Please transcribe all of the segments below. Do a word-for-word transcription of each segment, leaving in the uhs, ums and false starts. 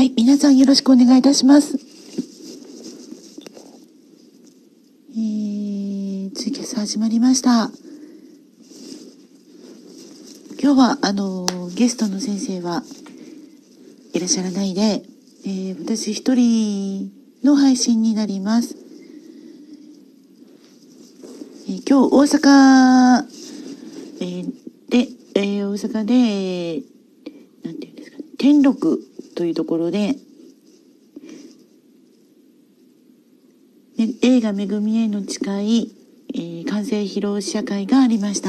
はい、皆さんよろしくお願いいたします。えー、ツイキャス始まりました。今日はあのゲストの先生はいらっしゃらないで、えー、私一人の配信になります。えー、今日大阪、えー、で、えー、大阪でなんていうんですか、天禄というところで、ね、映画めぐみへの誓い、えー、完成披露試写会がありました。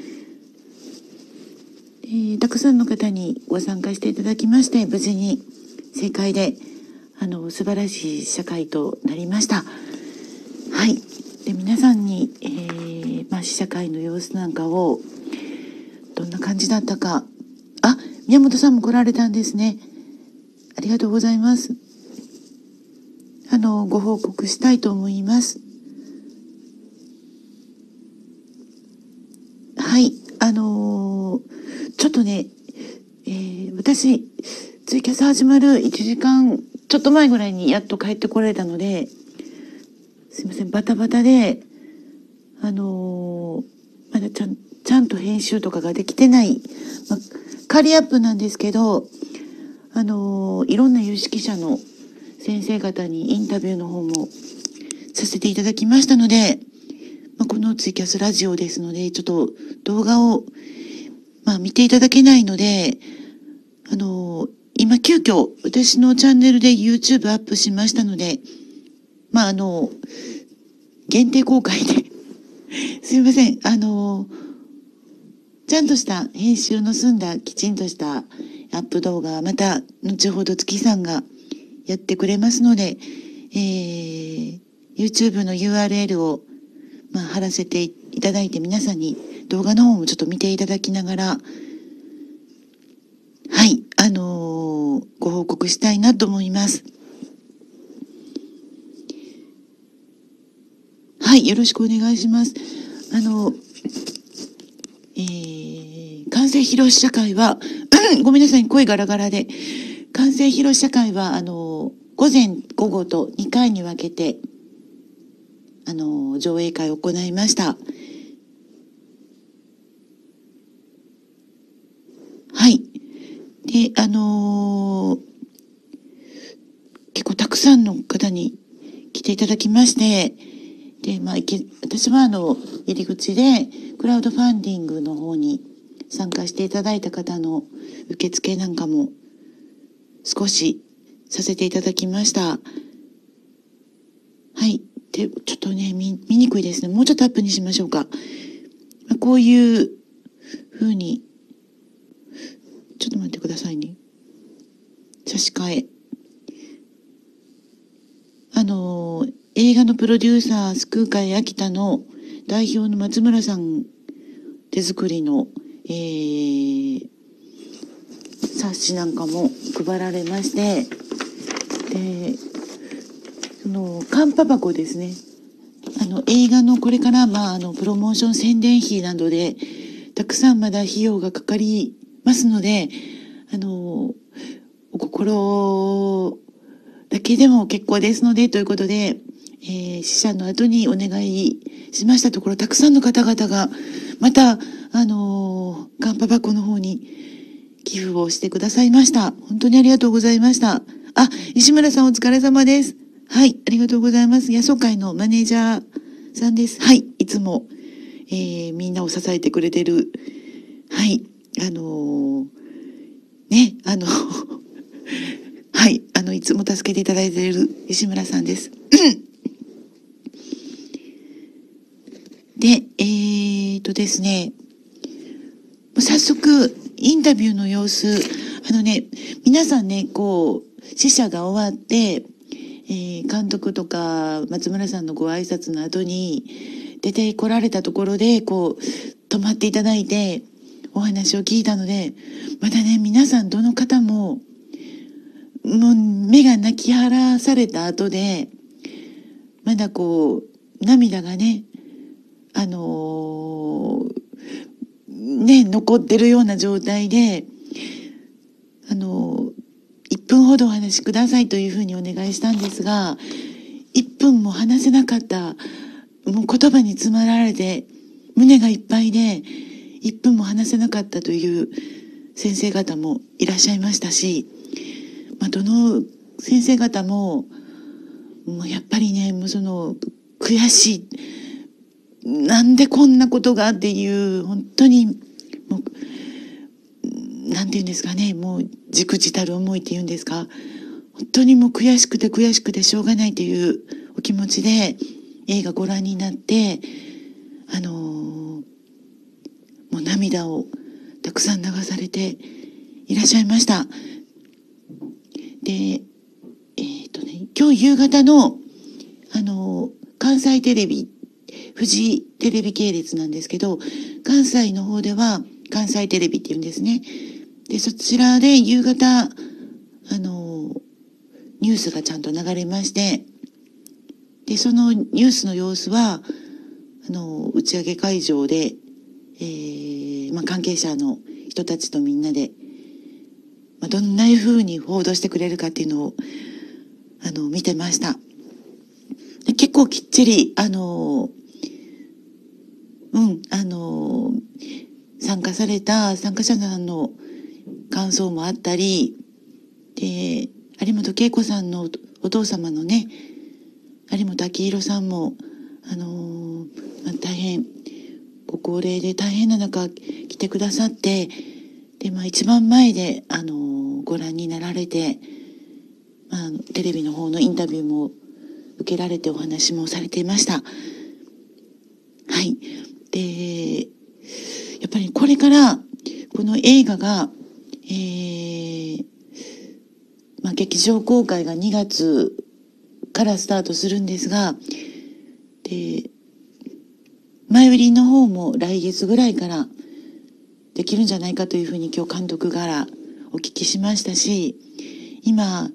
えー、たくさんの方にご参加していただきまして、無事に正解であの素晴らしい試写会となりました。はい。で、皆さんに、えーまあ、試写会の様子なんかをどんな感じだったか、あ、宮本さんも来られたんですね。ありがとうございます。あのご報告したいと思います。はい、あのー、ちょっとね、えー、私ツイキャス始まるいちじかんちょっと前ぐらいにやっと帰ってこられたので、すいません、バタバタであのー、まだちゃんちゃんと編集とかができてない、まあ、仮アップなんですけど、あのー、いろんな有識者の先生方にインタビューの方もさせていただきましたので、まあ、このツイキャスラジオですので、ちょっと動画を、まあ、見ていただけないので、あのー、今急遽私のチャンネルで YouTube アップしましたので、まああの限定公開ですいません、あのちゃんとした編集の済んだきちんとしたアップ動画はまた後ほど月さんがやってくれますので、えー、YouTube の ユーアールエル を、まあ、貼らせていただいて、皆さんに動画の方もちょっと見ていただきながら、はい、あのー、ご報告したいなと思います。はい、よろしくお願いします。あの、えー、完成披露試写会はごめんなさい、声ガラガラで。完成披露試写会はあの午前午後とにかいに分けてあの上映会を行いました。はい。で、あのー、結構たくさんの方に来ていただきまして、で、まあ、私はあの入り口でクラウドファンディングの方に参加していただいた方の受付なんかも少しさせていただきました。はい。で、ちょっとね、見、見にくいですね。もうちょっとアップにしましょうか。まあ、こういう風に、ちょっと待ってくださいね。差し替え。あのー、映画のプロデューサー、スクーカイ秋田の代表の松村さん手作りの、えー、冊子なんかも配られまして、で、その、カンパ箱ですね。あの、映画のこれから、まあ、あの、プロモーション宣伝費などで、たくさんまだ費用がかかりますので、あの、お心だけでも結構ですので、ということで、えー、死者の後にお願いしましたところ、たくさんの方々が、また、あのー、カンパ箱の方に寄付をしてくださいました。本当にありがとうございました。あ、石村さんお疲れ様です。はい、ありがとうございます。野草会のマネージャーさんです。はい、いつも、えー、みんなを支えてくれてる、はい、あのー、ね、あの、はい、あの、いつも助けていただいている石村さんです。で、えーとですね、早速、インタビューの様子、あのね、皆さんね、こう、試写が終わって、えー、監督とか松村さんのご挨拶の後に出てこられたところで、こう、泊まっていただいて、お話を聞いたので、またね、皆さんどの方も、もう目が泣き晴らされた後で、まだこう、涙がね、あのー、ね、残ってるような状態で、あのー、いっぷぷんほどお話しくださいというふうにお願いしたんですが、いっぷんも話せなかった。もう言葉に詰まられて胸がいっぱいでいっぷんも話せなかったという先生方もいらっしゃいましたし、まあ、どの先生方ももうやっぱりね、もうその悔しい、なんでこんなことがっていう、本当にもうなんていうんですかね、もうじくじたる思いっていうんですか、本当にもう悔しくて悔しくてしょうがないというお気持ちで映画ご覧になって、あのー、もう涙をたくさん流されていらっしゃいました。で、えっとね、今日夕方の、あのー、関西テレビ、フジテレビ系列なんですけど、関西の方では関西テレビっていうんですね。で、そちらで夕方、あのー、ニュースがちゃんと流れまして、で、そのニュースの様子は、あの、打ち上げ会場で、えー、まあ、関係者の人たちとみんなで、まあ、どんな風に報道してくれるかっていうのを、あの、見てました。で、結構きっちり、あの、うん、あの、参加された参加者さんの感想もあったり、で、有本恵子さんのお父様のね、有本明弘さんも、あのーまあ、大変ご高齢で大変な中来てくださって、で、まあ、一番前で、あのーご覧になられて、まあ、テレビの方のインタビューも受けられてお話もされていました。はい。で、やっぱりこれからこの映画が、えーまあ、劇場公開がにがつからスタートするんですが、で、前売りの方も来月ぐらいからできるんじゃないかというふうに今日監督からお聞きしましたし、今、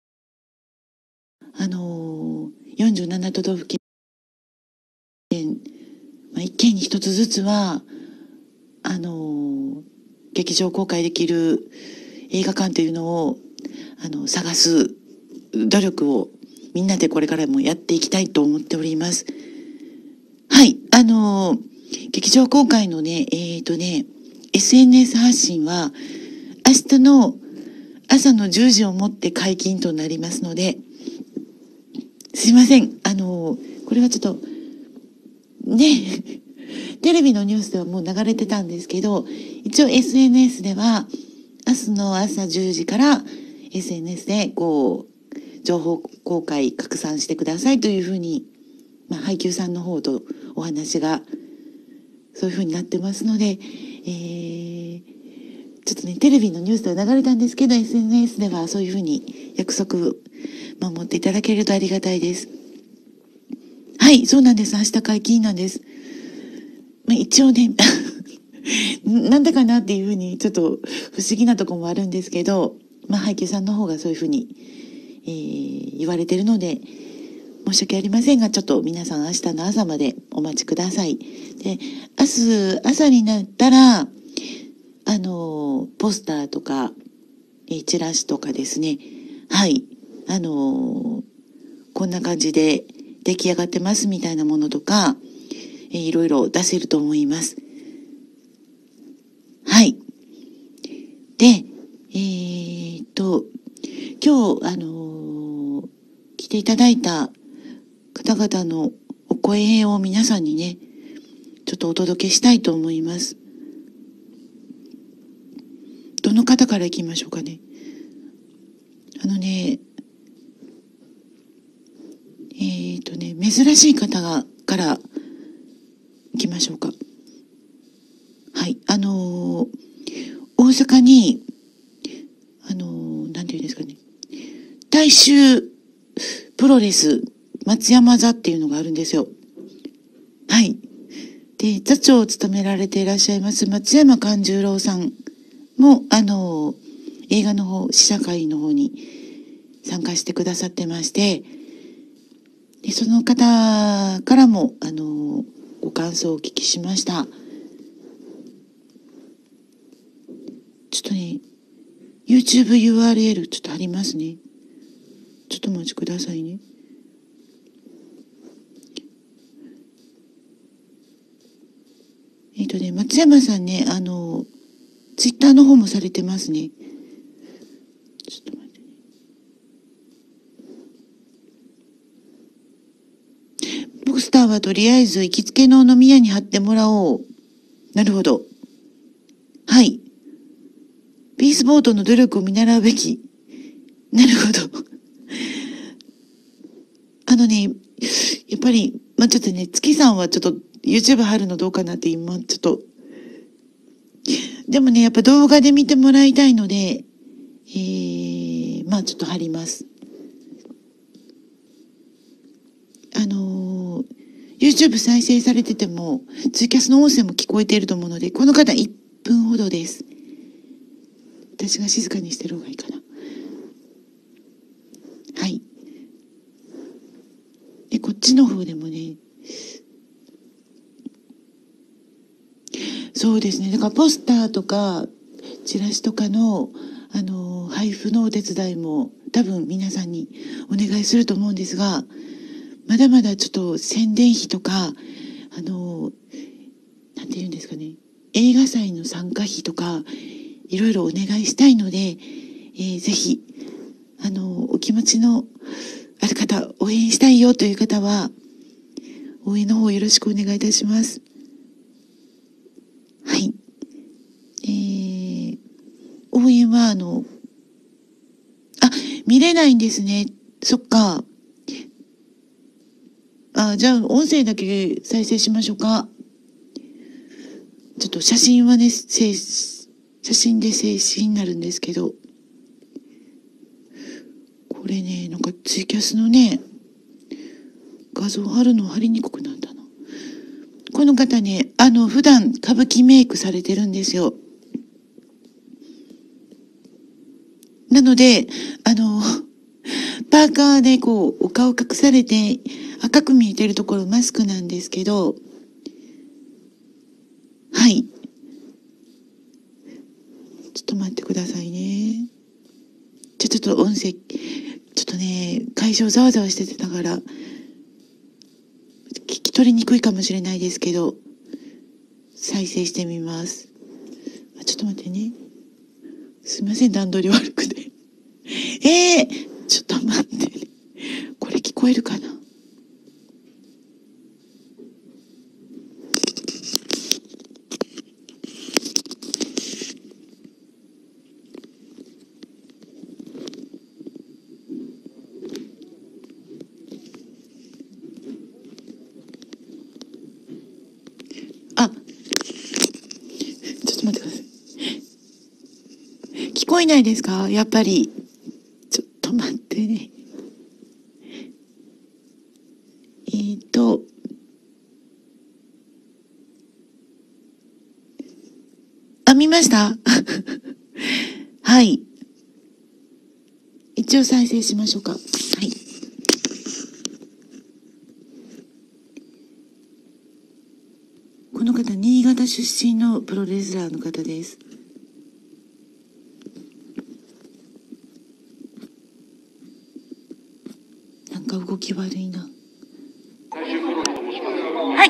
あのー、よんじゅうなな都道府県、まあ、一県に一つずつは、あのー、劇場公開できる映画館というのを、あの、探す努力をみんなでこれからもやっていきたいと思っております。はい、あのー、劇場公開のね、えっとね、エスエヌエス 発信は明日の朝のじゅうじをもって解禁となりますので、すいません、あのー、これはちょっとねテレビのニュースではもう流れてたんですけど、一応 エスエヌエス では明日の朝じゅうじから エスエヌエス でこう情報公開拡散してくださいというふうに、まあ、配給さんの方とお話がそういうふうになってますので、えー、ちょっとねテレビのニュースでは流れたんですけど エスエヌエス ではそういうふうに約束守っていただけるとありがたいです。はい、そうなんです。明日解禁なんです。まあ、一応ねなんでかなっていうふうにちょっと不思議なところもあるんですけど、まあ、配給さんの方がそういうふうに、えー、言われてるので申し訳ありませんが、ちょっと皆さん明日の朝までお待ちください。で、明日朝になったらあのポスターとか、えー、チラシとかですね、はいあのこんな感じで出来上がってますみたいなものとか、えー、いろいろ出せると思います。はい。で、えー、っと、今日、あのー、来ていただいた方々のお声を皆さんにね、ちょっとお届けしたいと思います。どの方からいきましょうかね。あのね、えー、っとね、珍しい方がからいきましょうか。はい。あのー、大阪に、あのー、なんていうんですかね、大衆プロレス松山座っていうのがあるんですよ。はい。で、座長を務められていらっしゃいます松山勘十郎さんも、あの、映画の方、試写会の方に参加してくださってまして、で、その方からも、あの、ご感想をお聞きしました。ちょっとね、 YouTube ユーアールエル ちょっと貼りますね。ちょっとお待ちくださいね。えっとね、松山さんね、あの、ツイッターの方もされてますね。ちょっと待ってね。ポスターはとりあえず行きつけの飲み屋に貼ってもらおう。なるほど。はい。ピースボートの努力を見習うべき。なるほど。あのね、やっぱり、まあ、ちょっとね、月さんはちょっと YouTube 貼るのどうかなって今、ちょっと。でもね、やっぱ動画で見てもらいたいので、えー、まあちょっと貼ります。あのー、YouTube 再生されてても、ツイキャスの音声も聞こえていると思うので、この方いっぷんほどです。私が静かにしてる方がいいかな。はい。で、こっちの方でもね、そうですね。だからポスターとか、チラシとかの、あの、配布のお手伝いも多分皆さんにお願いすると思うんですが、まだまだちょっと宣伝費とか、あの、なんて言うんですかね、映画祭の参加費とか、いろいろお願いしたいので、えー、ぜひ、あの、お気持ちのある方、応援したいよという方は、応援の方よろしくお願いいたします。はい。えー、応援は、あの、あ、見れないんですね。そっか。あ、じゃあ、音声だけ再生しましょうか。ちょっと写真はね、静写真で静止になるんですけど、これね、なんかツイキャスのね、画像貼るの貼りにくくなったな。この方ね、あの、普段歌舞伎メイクされてるんですよ。なので、あの、パーカーでこう、お顔隠されて赤く見えてるところマスクなんですけど、はい。ちょっと待ってくださいね。じゃ、ちょっと音声、ちょっとね、会場ざわざわしててたから、聞き取りにくいかもしれないですけど、再生してみます。あ、ちょっと待ってね。すいません、段取り悪くて。えー、ちょっと待ってね。これ聞こえるかな？あ、ちょっと待ってください。聞こえないですか？やっぱり。ちょっと待ってね。えーと。あ、見ましたはい。一応再生しましょうか。はい。この方、新潟出身のプロレスラーの方です。なんか動き悪いな。はい。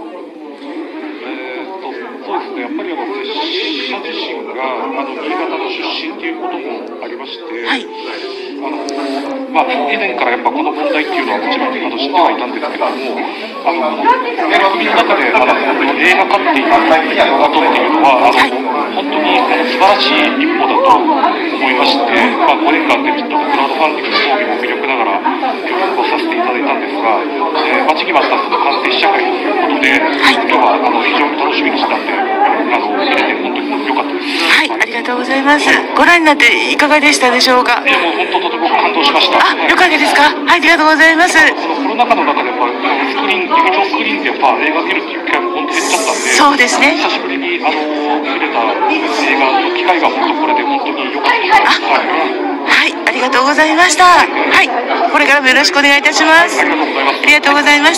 そうですね、やっぱりあの拙者自身があの新潟の出身ということもありまして、 はい、 あのまあ、以前からやっぱこの問題っていうのはもちろんあの知ってはいたんですけれども、あの国の中であの映画化っていうことっていうのはあの、はい、本当にあの素晴らしい一歩だと思いまして、まあ、ごねんかんでちょっとクラウドファンディングの装備も魅力ながら協力をさせていただいたんですが、えー、待ちに待ったその完成試写会ということで、はい、今日はあの非常に楽しみにしたんで、あの見れて本当に良かったです。 はい、ありがとうございます。ご覧になっていかがでしたでしょうか？ いや、もう本当とても感動しました。 あ、よかったですか？はい、ありがとうございます。 このコロナ禍の中でやっぱスクリーン、劇場スクリーンでやっぱ映画見るっていう機会も本当減っちゃったんで、 そうですね。 久しぶりにあの見れた映画の機会が本当これで本当に良かったです。はい。 はい、ありがとうございました。はい、これからもよろしくお願いいたします。 ありがとうございます。 ありがとうございました。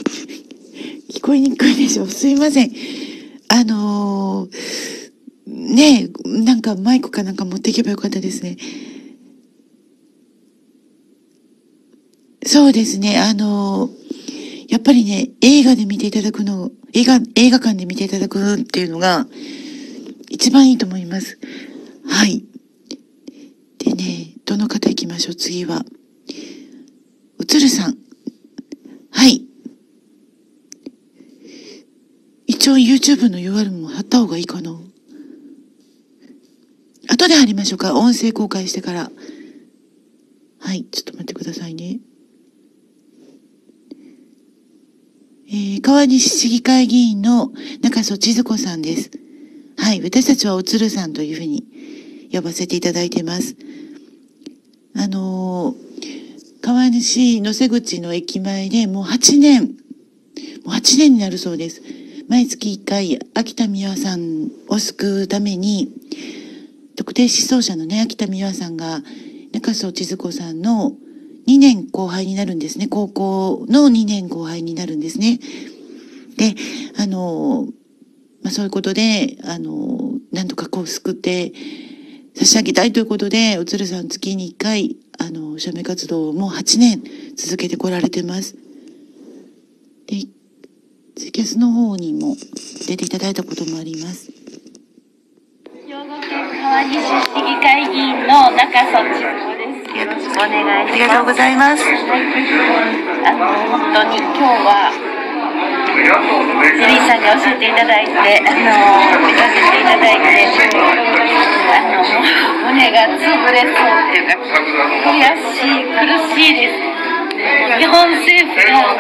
聞こえにくいでしょ。すいません。あのー、 ねえ、なんかマイクかなんか持っていけばよかったですね。そうですね。あの、やっぱりね、映画で見ていただくの、映画、映画館で見ていただくっていうのが一番いいと思います。はい。でね、どの方行きましょう、次は。おつるさん。はい。一応 YouTube の ユーアール も貼った方がいいかな。後で貼りましょうか。音声公開してから。はい。ちょっと待ってくださいね。えー、川西市議会議員の中曽千鶴子さんです。はい。私たちはおつるさんというふうに呼ばせていただいてます。あのー、川西野瀬口の駅前でもうはちねん、もうはちねんになるそうです。毎月いっかい、秋田美和さんを救うために、特定失踪者のね、秋田美和さんが、中曽千鶴子さんのにねんご輩になるんですね。高校のにねんご輩になるんですね。で、あの、まあ、そういうことで、あの、なんとかこう救って差し上げたいということで、おつるさん月にいっかい、あの、署名活動をもうはちねん続けてこられてます。で、ツイキャスの方にも出ていただいたこともあります。 兵庫県川西市議会議員の中曽千鶴子です。よろしくお願いします。 ありがとうございます。 はい、あの本当に今日はジェリーさんに教えていただいて、あの行かせていただいて、あの胸が潰れそうっていうか悔しい苦しいです。日本政府が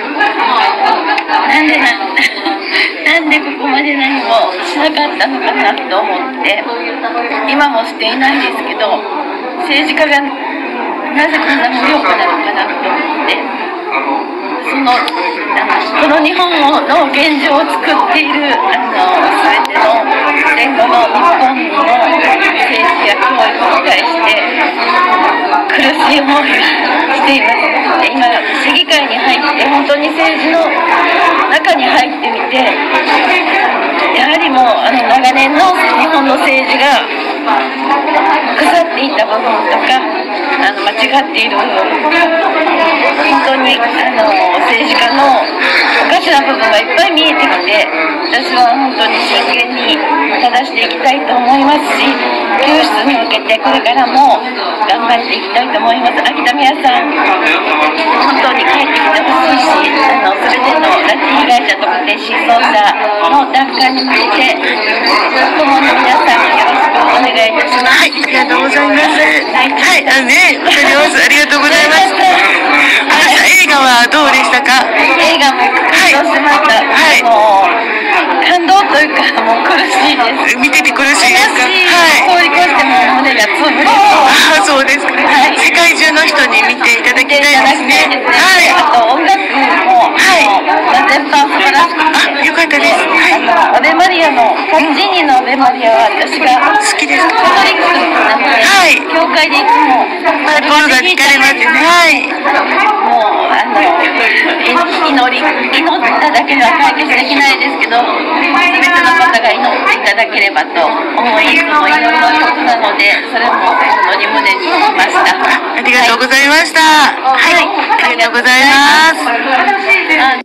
なんでななんでここまで何もしなかったのかなと思って、今もしていないですけど、政治家がなぜこんな無力なのかなと思って、そのこの日本の現状を作っているあの全ての戦後の日本の政治や教育に対して苦しい思いがしています。で、今市議会に入って本当に政治の中に入ってみて、やはりもうあの長年の日本の政治が腐っていた部分とか、あの間違っている部分、本当にあの政治家のおかしな部分がいっぱい見えてきて、私は本当に真剣に正していきたいと思いますし、救出に向けてこれからも頑張っていきたいと思います。秋田美和さん、本当に帰ってきてほしいし、あの全ての拉致被害者特定失踪者の奪還に向けて共に皆さんよろしくお願いいたします。 はい、ありがとうございます。はい、はい、あのね、わかります。ありがとうございます。あ、映画はどうでしたか？ 映画も感動しました。はい、もう感動というかもう苦しいです。 見てて苦しいですか？ はい。通り越しても胸が潰れそう。 あ、そうですか。 はい。 世界中の人に見ていただきたいですね。 はい。あと音楽も、はい、全般素晴らしくて。 あ、よかったです。はい。 あのアベマリアのカッチーニのアベマリアは私が好きです。 カトリックなので、はい、教会でいつも心が聞かれますね。はい。 もうあの祈り祈っただけでは解決できないですけど、全ての方が祈っていただければと思い、その祈りの曲なので、それも本当に胸にしました。 ありがとうございました。はい、ありがとうございます。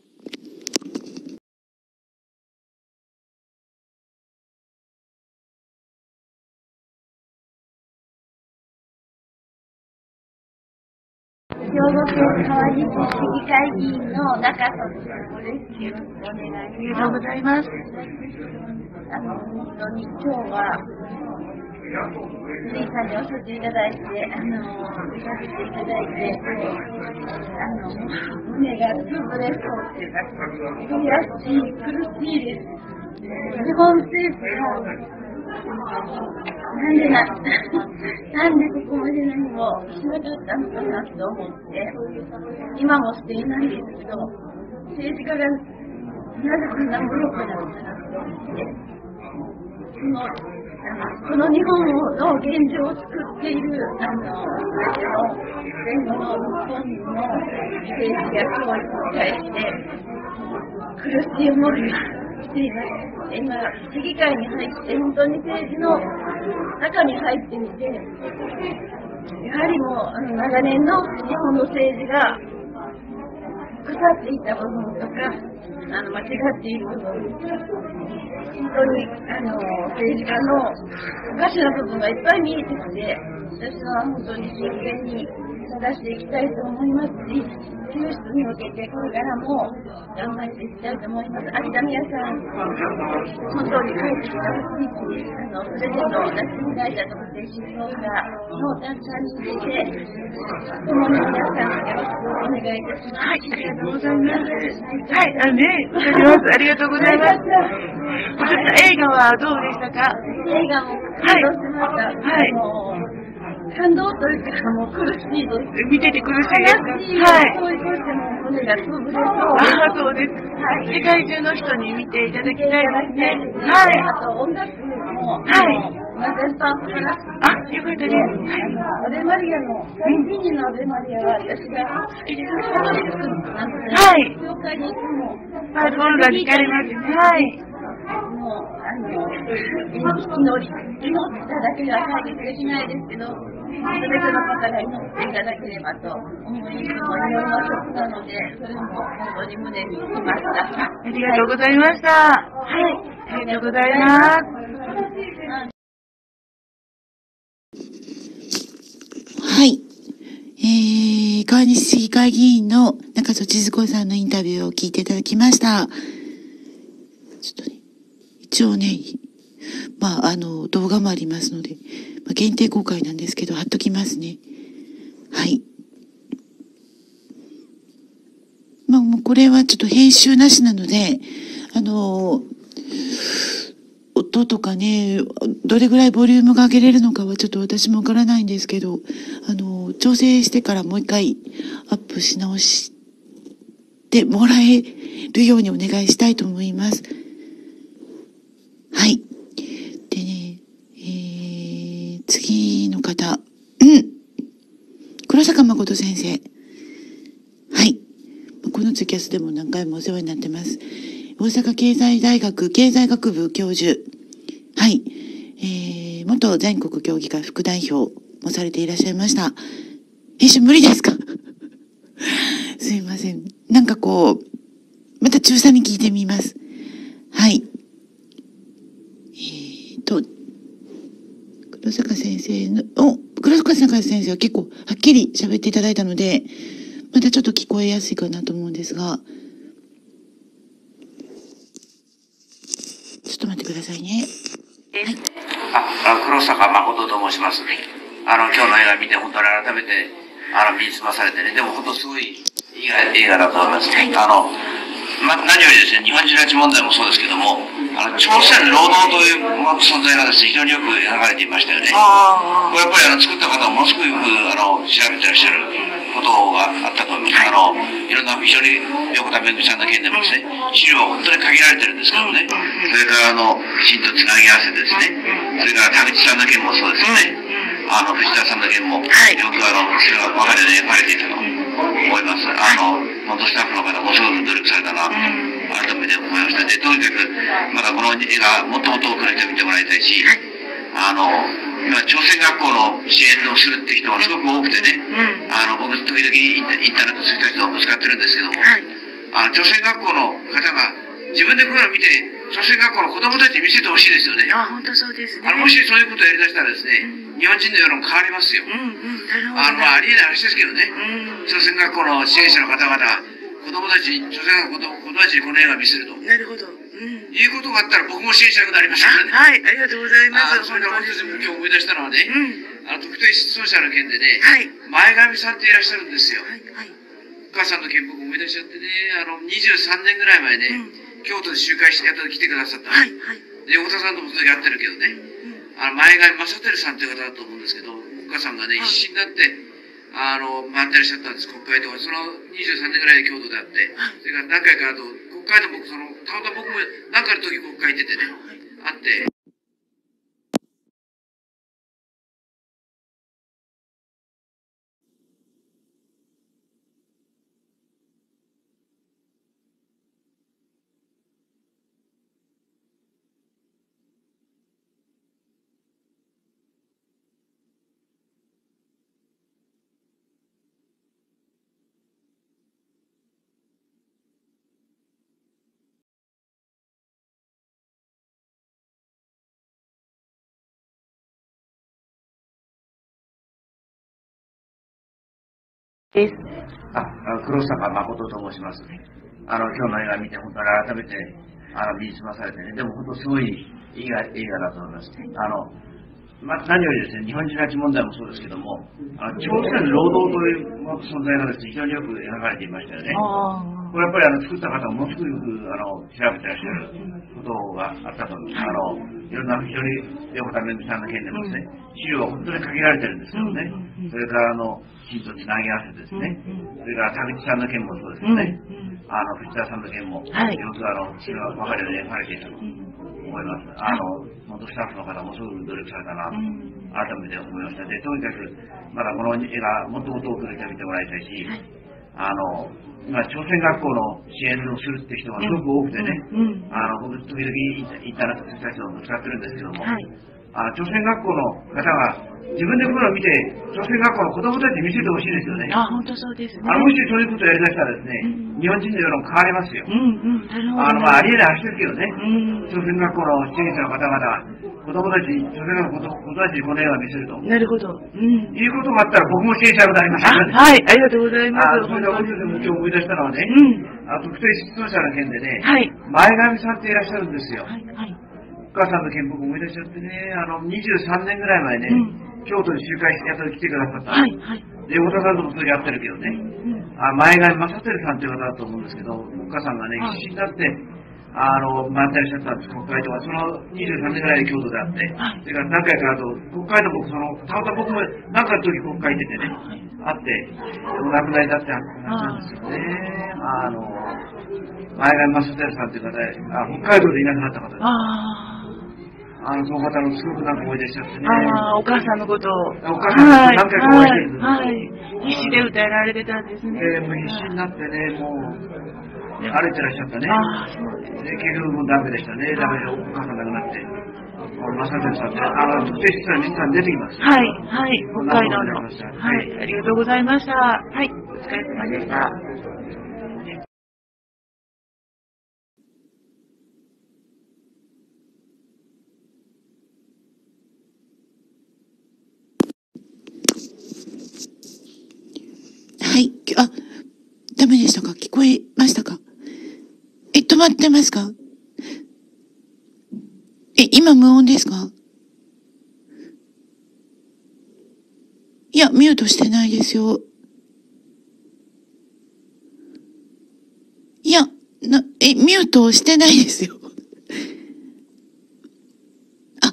兵庫県川西市議会議員の中曽千鶴子です。よろしくお願いします。 ありがとうございます。 あの本当に今日はジェリーさんに教えていただいて、あの見させていただいて、あの胸が潰れそうっていうか悔しい苦しいです。日本政府がなんでな、なんでここまで何もしなかったのかなと思って、今もしていないですけど、政治家がなぜこんな無力なのかなと思って、そのこの日本の現状を作っているあの全ての戦後の日本の政治や教育に対して苦しい思いがています。今、市議会に入って、本当に政治の中に入ってみて、やはりもう、あの長年の日本の政治が腐っていた部分とか、あの間違っている部分、本当にあの政治家のおかしな部分がいっぱい見えてきて、私は本当に真剣に探していきたいと思いますし、救出に向けてこれからも頑張っていきたいと思います。秋田宮さん、本当に帰ってきてほしいし、あのプレゼントを出していただいたと思って、静岡のダンサーに向けて、共に皆さんよろしくお願いいたします。 はい、ありがとうございます。はい、あのね、わかります。ありがとうございます。ちょっと映画はどうでしたか？ 映画も感動しました。 はい。 もう感動というか、もう苦しいです。 見てて苦しいですか？ 悲しい。 はい。 そういうことでも胸が潰れそう。 ああ、そうです。はい。世界中の人に見ていただきたいですね。はい。 あと音楽も、 はい。 まあ、全般素晴らしくて。 あ、よかったです。はい。 アベマリアの、最近のアベマリアは私が好きです。カトリックなので、 はい。 教会に行くも、 パートが聞かれますね。はい。 もう、あの、祈り、祈っただけでは解決できないですけど、すべての方が祈っていただければと思い、いつも祈りの曲なので、それも本当に胸にきました。 ありがとうございました。はい。ありがとうございます。はい。えー、川西市議会議員の中曽千鶴子さんのインタビューを聞いていただきました。ちょっとね、一応ね、まあ、あの、動画もありますので、まあ、限定公開なんですけど、貼っときますね。はい。まあ、もうこれはちょっと編集なしなので、あの、音とかね、どれぐらいボリュームが上げれるのかはちょっと私もわからないんですけど、あの、調整してからもう一回アップし直してもらえるようにお願いしたいと思います。はい。でね、えー、次の方。うん。黒坂誠先生。はい。このツイキャスでも何回もお世話になってます。大阪経済大学経済学部教授。はい。えー、元全国協議会副代表もされていらっしゃいました。編集無理ですか？すいません。なんかこう、また中さんに聞いてみます。はい。えーと、黒坂先生の、お、黒坂先生は結構はっきり喋っていただいたので、またちょっと聞こえやすいかなと思うんですが、ちょっと待ってくださいね。はい。 あ、黒坂誠と申します。あの、今日の映画見て、本当に改めて、あの、身につまされてね、でも本当すごいいい映画だと思います。はい、あの、ま、何よりですね、日本人拉致問題もそうですけども、あの、朝鮮労働という存在がですね、非常によく描かれていましたよね。これやっぱりあの、作った方もものすごくよく、あの、調べてらっしゃることがあったと思います。あの、いろんな非常に横田めぐみさんの件でもですね、資料は本当に限られてるんですけどね、それからあの、きちんとつなぎ合わせてですね、それから田口さんの件もそうですよね、あの、藤田さんの件も、よくあの、それが分かるように描かれていたと思います。あの、元スタッフの方もすごく努力されたな、改めて思いました。で、とにかく、まだこの映画、もっともっと多くの人に見てもらいたいし、あの、今、朝鮮学校の支援をするって人がすごく多くてね、あの、僕、時々インタインターネットそういう人とぶつかってるんですけども、あの、朝鮮学校の方が、自分でこういうのを見て、朝鮮学校の子供たちに見せてほしいですよね。 あ、本当そうですね。 あの、もしそういうことをやりだしたらですね、うん、日本人の世論変わりますよ。うんうん、なるほど。あの、まあ、ありえない話ですけどね、うん、朝鮮学校の支援者の方々、子供たちに、朝鮮学校の子供たちにこの映画を見せると。 なるほど。うん。 いうことがあったら僕も支援したくなりますからね。 はい、ありがとうございます。 あ、それから本日も今日思い出したのはね、うん、あの、特定失踪者の件でね、 はい、 前上さんっていらっしゃるんですよ。 はい、はい。 お母さんの件僕思い出しちゃってね、あの、にじゅうさんねんぐらい前ね、うん、京都で集会してやったと来てくださった。はい、はい。で、横田さんともその時会ってるけどね、うん、あの、前上正輝さんという方だと思うんですけど、お母さんがね、必死になって、あの、回ってらっしゃったんです、国会では。そのにじゅうさんねんぐらいで京都で会って、それから何回かあと、国会でもその、たまたま僕も何回の時国会行っててね、会って、 です。 あ、あの黒坂誠と申します。あの、今日の映画見て、本当に改めて、あの、身につまされてね、でも本当すごい映画、映画だと思います。あの、まあ、何よりですね、日本人拉致問題もそうですけども、あの朝鮮労働という存在がですね、非常によく描かれていましたよね。これやっぱりあの作った方もものすごくあの調べてらっしゃることがあったと思います。あのいろんな非常に横田めぐみさんの件でもですね、資料は本当に限られてるんですけどね、それからあの真とつなぎ合わせてですね、それから田口さんの件もそうですけどね、あの藤田さんの件も、よくあの血が分かるように描かれていたと思います。あの本当スタッフの方もすごく努力されたなと改めて思いました。で、とにかくまだこの映画もっともっと多くの人に見てもらいたいし、あの今、朝鮮学校の支援をするって人がすごく多くてね、あの僕、時々インターネット先生と使ってるんですけども、はい、あの朝鮮学校の方が自分でこれを見て、朝鮮学校の子供たちに見せてほしいですよね。 あ、本当そうですね。 あのもしそういうことをやりだしたらですね、うん、日本人の世論変わりますよ。うんうん、あのまあ、ありえない話ですけどね、うん、朝鮮学校の支援者の方々、子供たちに、朝鮮学校の子供たちにこの映画を見せると。 なるほど。うん、 いうことがあったら僕も支援者になりましたね。 はい、ありがとうございます。 あそれで僕でも今日思い出したのはね、うん、あ特定失踪者の件でね、はい、前上さんっていらっしゃるんですよ。はいはい、お母さんの件僕思い出しちゃってね、あのにじゅうさんねんぐらい前ね、うん、京都に集会やった時来てくださった。はいはい、で、太田さんともそれやってるけどね、うん、あ前上正輝さんっていう方だと思うんですけど、お母さんがね、必死になって、あの、回ったりしちゃったんです、国会とか。そのにじゅうさんねんぐらいで京都であって。はい、それから何回かあと、国会でもその、たまたま僕も何かの時国会行っててね、はい、あって、お亡くなりだって話なんですよね。あの、前上正輝さんっていう方、あ北海道でいなくなった方です。ああの、その方のすごくなんか思い出しちゃってね。 ああ、お母さんのことを。 お母さんと何回かお会いしてるんです。 はい。はい、必死で歌えられてたんですね。 えー、もう必死になってね、もう、歩いてらっしゃったね。ああ、そうですね。結局もうダメでしたね。ダメでお母さん亡くなって。正輝さんって、あの、特定室から皆さん出てきます。 はい、はい、北海道の。はい、ありがとうございました。はい、お疲れ様でした。はい、あ、ダメでしたか？聞こえましたか？え、止まってますか？え、今無音ですか？いや、ミュートしてないですよ。いや、な、え、ミュートしてないですよ。あ、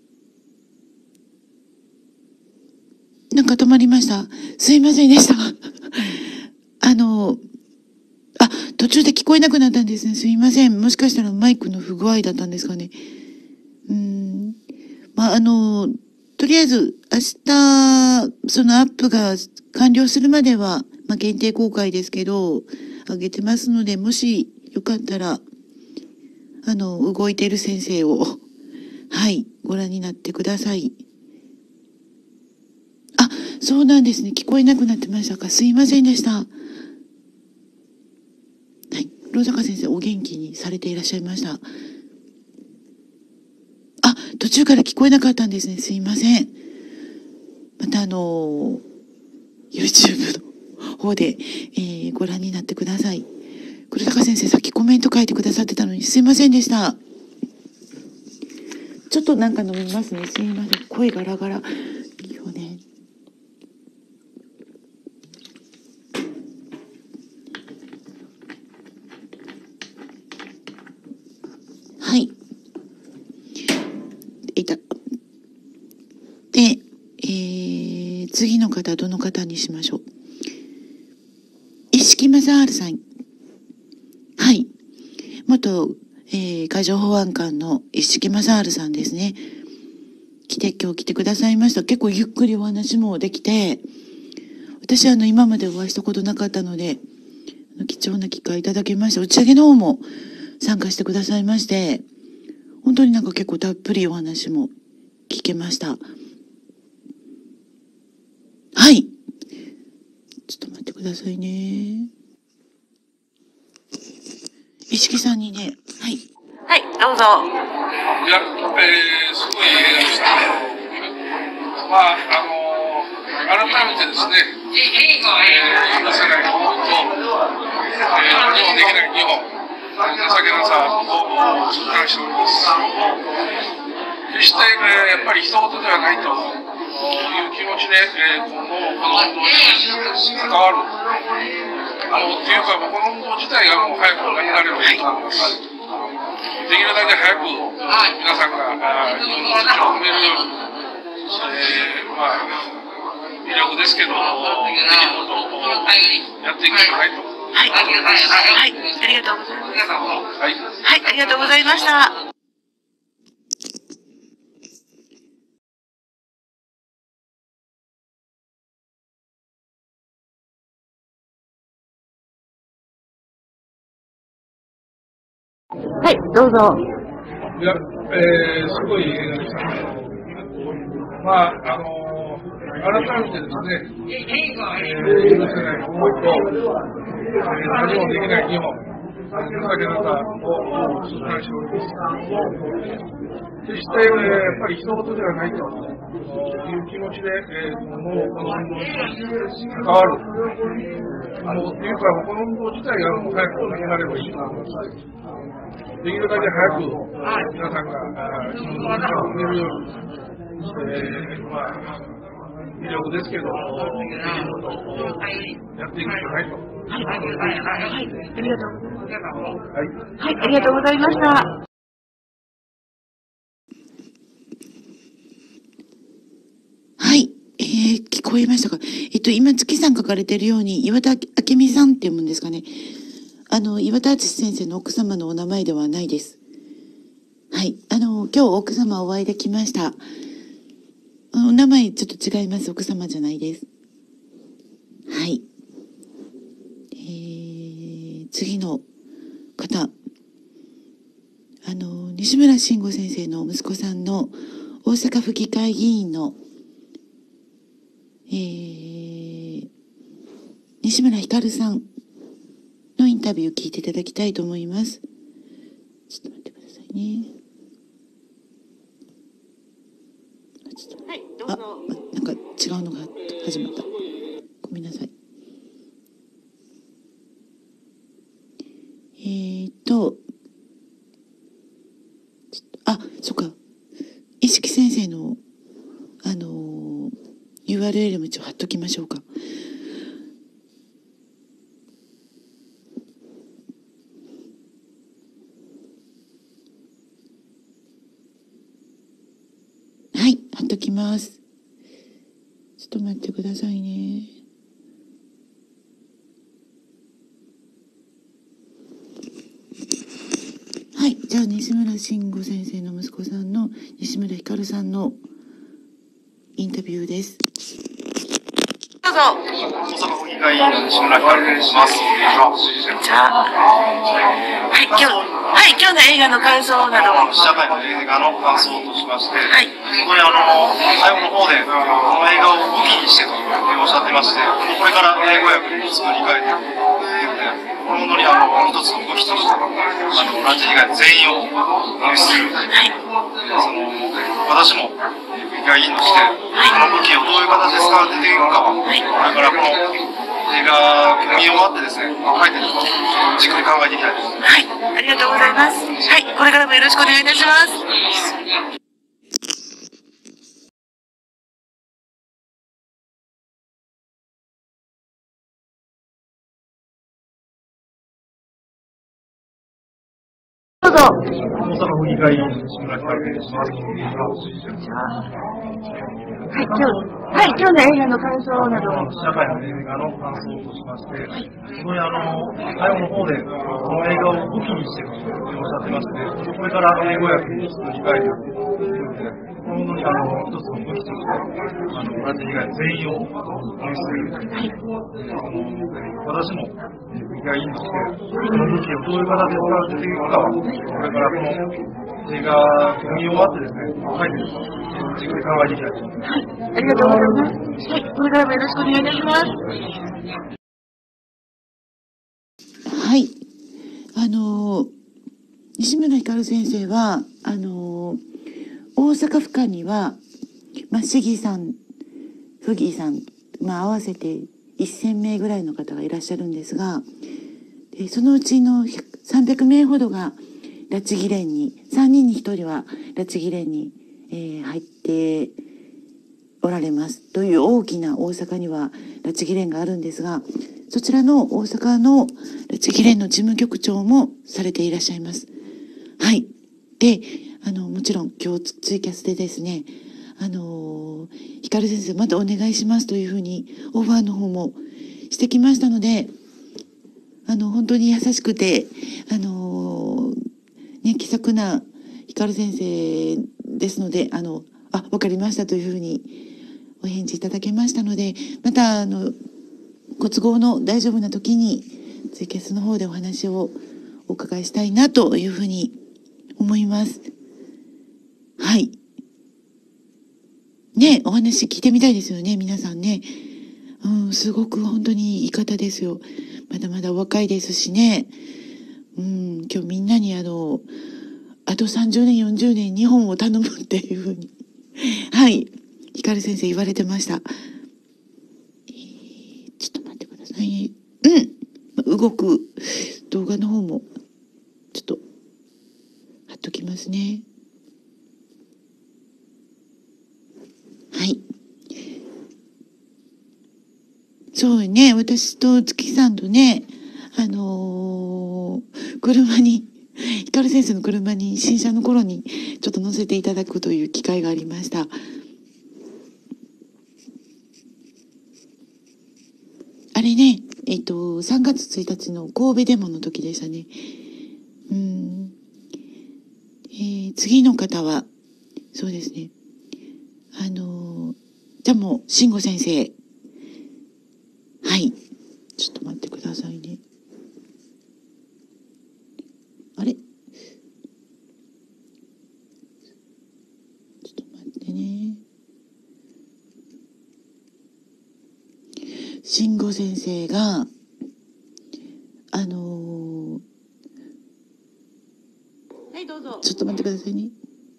なんか止まりました。すいませんでした。あの、あ、途中で聞こえなくなったんですね。すいません。もしかしたらマイクの不具合だったんですかね。うーん。まあ、あの、とりあえず、明日、そのアップが完了するまでは、まあ、限定公開ですけど、上げてますので、もしよかったら、あの、動いている先生を、はい、ご覧になってください。あ、そうなんですね。聞こえなくなってましたか。すいませんでした。はい。ロ坂先生、お元気にされていらっしゃいました。あ、途中から聞こえなかったんですね。すいません。またあの、YouTube の方で、えー、ご覧になってください。黒坂先生、さっきコメント書いてくださってたのにすいませんでした。ちょっとなんか飲みますね。すいません。声ガラガラ。今日ね。はい。いた。で、えー、次の方、どの方にしましょう。石木正治さん。はい。元、えー、海上保安官の石木正治さんですね。来て、今日来てくださいました。結構ゆっくりお話もできて、私はあの、今までお会いしたことなかったので、貴重な機会いただきました。打ち上げの方も参加してくださいまして、本当になんか結構たっぷりお話も聞けました。はい。ちょっと待ってくださいね。石木さんにね、はい。はい、どうぞ。 いや、えー、すごい映画でしたね。まあ、あのー、 改めてですね、えー、許せない日本と、えー、何もできない日本、情けなさを痛感しております。決して、えー、やっぱり人事ではないという気持ちで、えー、今後、この運動に関わる。あのっていうか、この運動自体がもう早くなくなればいいと思います。できるだけ早く皆さんが日本の土地を踏めるように、えー、まあ、魅力ですけど、できることをやっていくしかないと。 はい、はい、ありがとうございます。 はい、 はい、ありがとうございました。はい、どうぞ。 いや、えー、すごい映画でしたけど、まあ、あのー、改めてですね、えー、許せない思いと、えー、何もできない日本、情けなさを痛感しております。決して、えー、やっぱり人事ではないという気持ちで、えー、今後、この運動に関わる。あの、っていうか、この運動自体がもう早くなくなればいいと思います。できるだけ早く皆さんが日本の土地を踏めるように、えー、まあ、魅力ですけど、できることをやっていくしかないと。 はい、はい、ありがとうございます。 はい、 はい、ありがとうございました。はい、えー、聞こえましたか。えっと、今、月さん書かれているように、岩田明美さんって読むんですかね。あの、岩田敦先生の奥様のお名前ではないです。はい。あの、今日奥様お会いできました。お名前ちょっと違います。奥様じゃないです。はい。えー、次の方。あの、西村慎吾先生の息子さんの大阪府議会議員の、えー、西村ひかるさんのインタビューを聞いていただきたいと思います。ちょっと待ってくださいね。はい、どうぞ。あ、なんか違うのが始まった。ごめんなさい。えーと、あ、そっか。意識先生の、あのー、ユーアールエル も一応貼っときましょうか。はい、貼っときます。ちょっと待ってくださいね。はい、じゃあ西村慎吾先生の息子さんの西村ひかるさんのインタビューです。どうぞ。 大阪府議会議員の西村ひかると申します。 じゃあ、はい、今日、はい、今日の映画の感想などを。 試写会の映画の感想としまして、 はい、 これあの、最後の方で、この映画を武器にしてとおっしゃってまして、これから英語訳に作り変えていくということで、本当にあの、一つの武器として、あの、拉致被害全員を救出する。 はい、 その、私も、議会議員として、この武器をどういう形で使われていくかは、これからこの映画見終わってですね、帰ってじっくり考えていきたいです。 はい、ありがとうございます。はい、これからもよろしくお願いいたします。どうぞ。 大阪府議会議員の西村ひかると申します。 はい、今日、はい、今日の映画の感想などを。 試写会の映画の感想としまして、本当にあの、最後の方で、この映画を武器にしてとおっしゃってまして、これから英語訳に作り変えていくということで、本当にあの、一つの武器として、あの、拉致被害全員を救出する。あの、私も、議会議員として、この武器をどういう形で使われていくかは、これからこの映画見終わってですね、帰ってじっくり考えていきたいと思います。 はい、ありがとうございます。はい、これからもよろしくお願いいたします。はい、あの西村ひかる先生はあの大阪府下には、まあ、市議さん、府議さんまあ、合わせてせんめいぐらいの方がいらっしゃるんですが、でそのうちのさんびゃくめいほどが拉致議連に、さんにんにひとりは拉致議連に、えー、入っておられますという大きな大阪には拉致議連があるんですが、そちらの大阪の拉致議連の事務局長もされていらっしゃいます。はい。で、あの、もちろん今日ツイキャスでですね、あの、光先生またお願いしますというふうにオファーの方もしてきましたので、あの、本当に優しくて、あの、ね、気さくな光先生ですので、あの、あ、わかりましたというふうにお返事いただけましたので、また、あの、ご都合の大丈夫な時にツイキャスの方でお話をお伺いしたいなというふうに思います。はい。ね、お話聞いてみたいですよね、皆さんね。うん、すごく本当にいい方ですよ。まだまだお若いですしね。うん、今日みんなにあの、あとさんじゅうねん、よんじゅうねん、日本を頼むっていうふうに、はい、光先生言われてました。えー、ちょっと待ってくださいね。うん、動く動画の方も、ちょっと、貼っときますね。はい。そうね、私と月さんとね、あのー、車に、光先生の車に新車の頃にちょっと乗せていただくという機会がありました。あれね、えっと、さんがつついたちの神戸デモの時でしたね。うん。えー、次の方は、そうですね。あのー、じゃあもう、慎吾先生。はい。ちょっと待ってくださいね。あれ？ちょっと待ってね。慎吾先生が、あのー、はい、どうぞ。ちょっと待ってくださいね。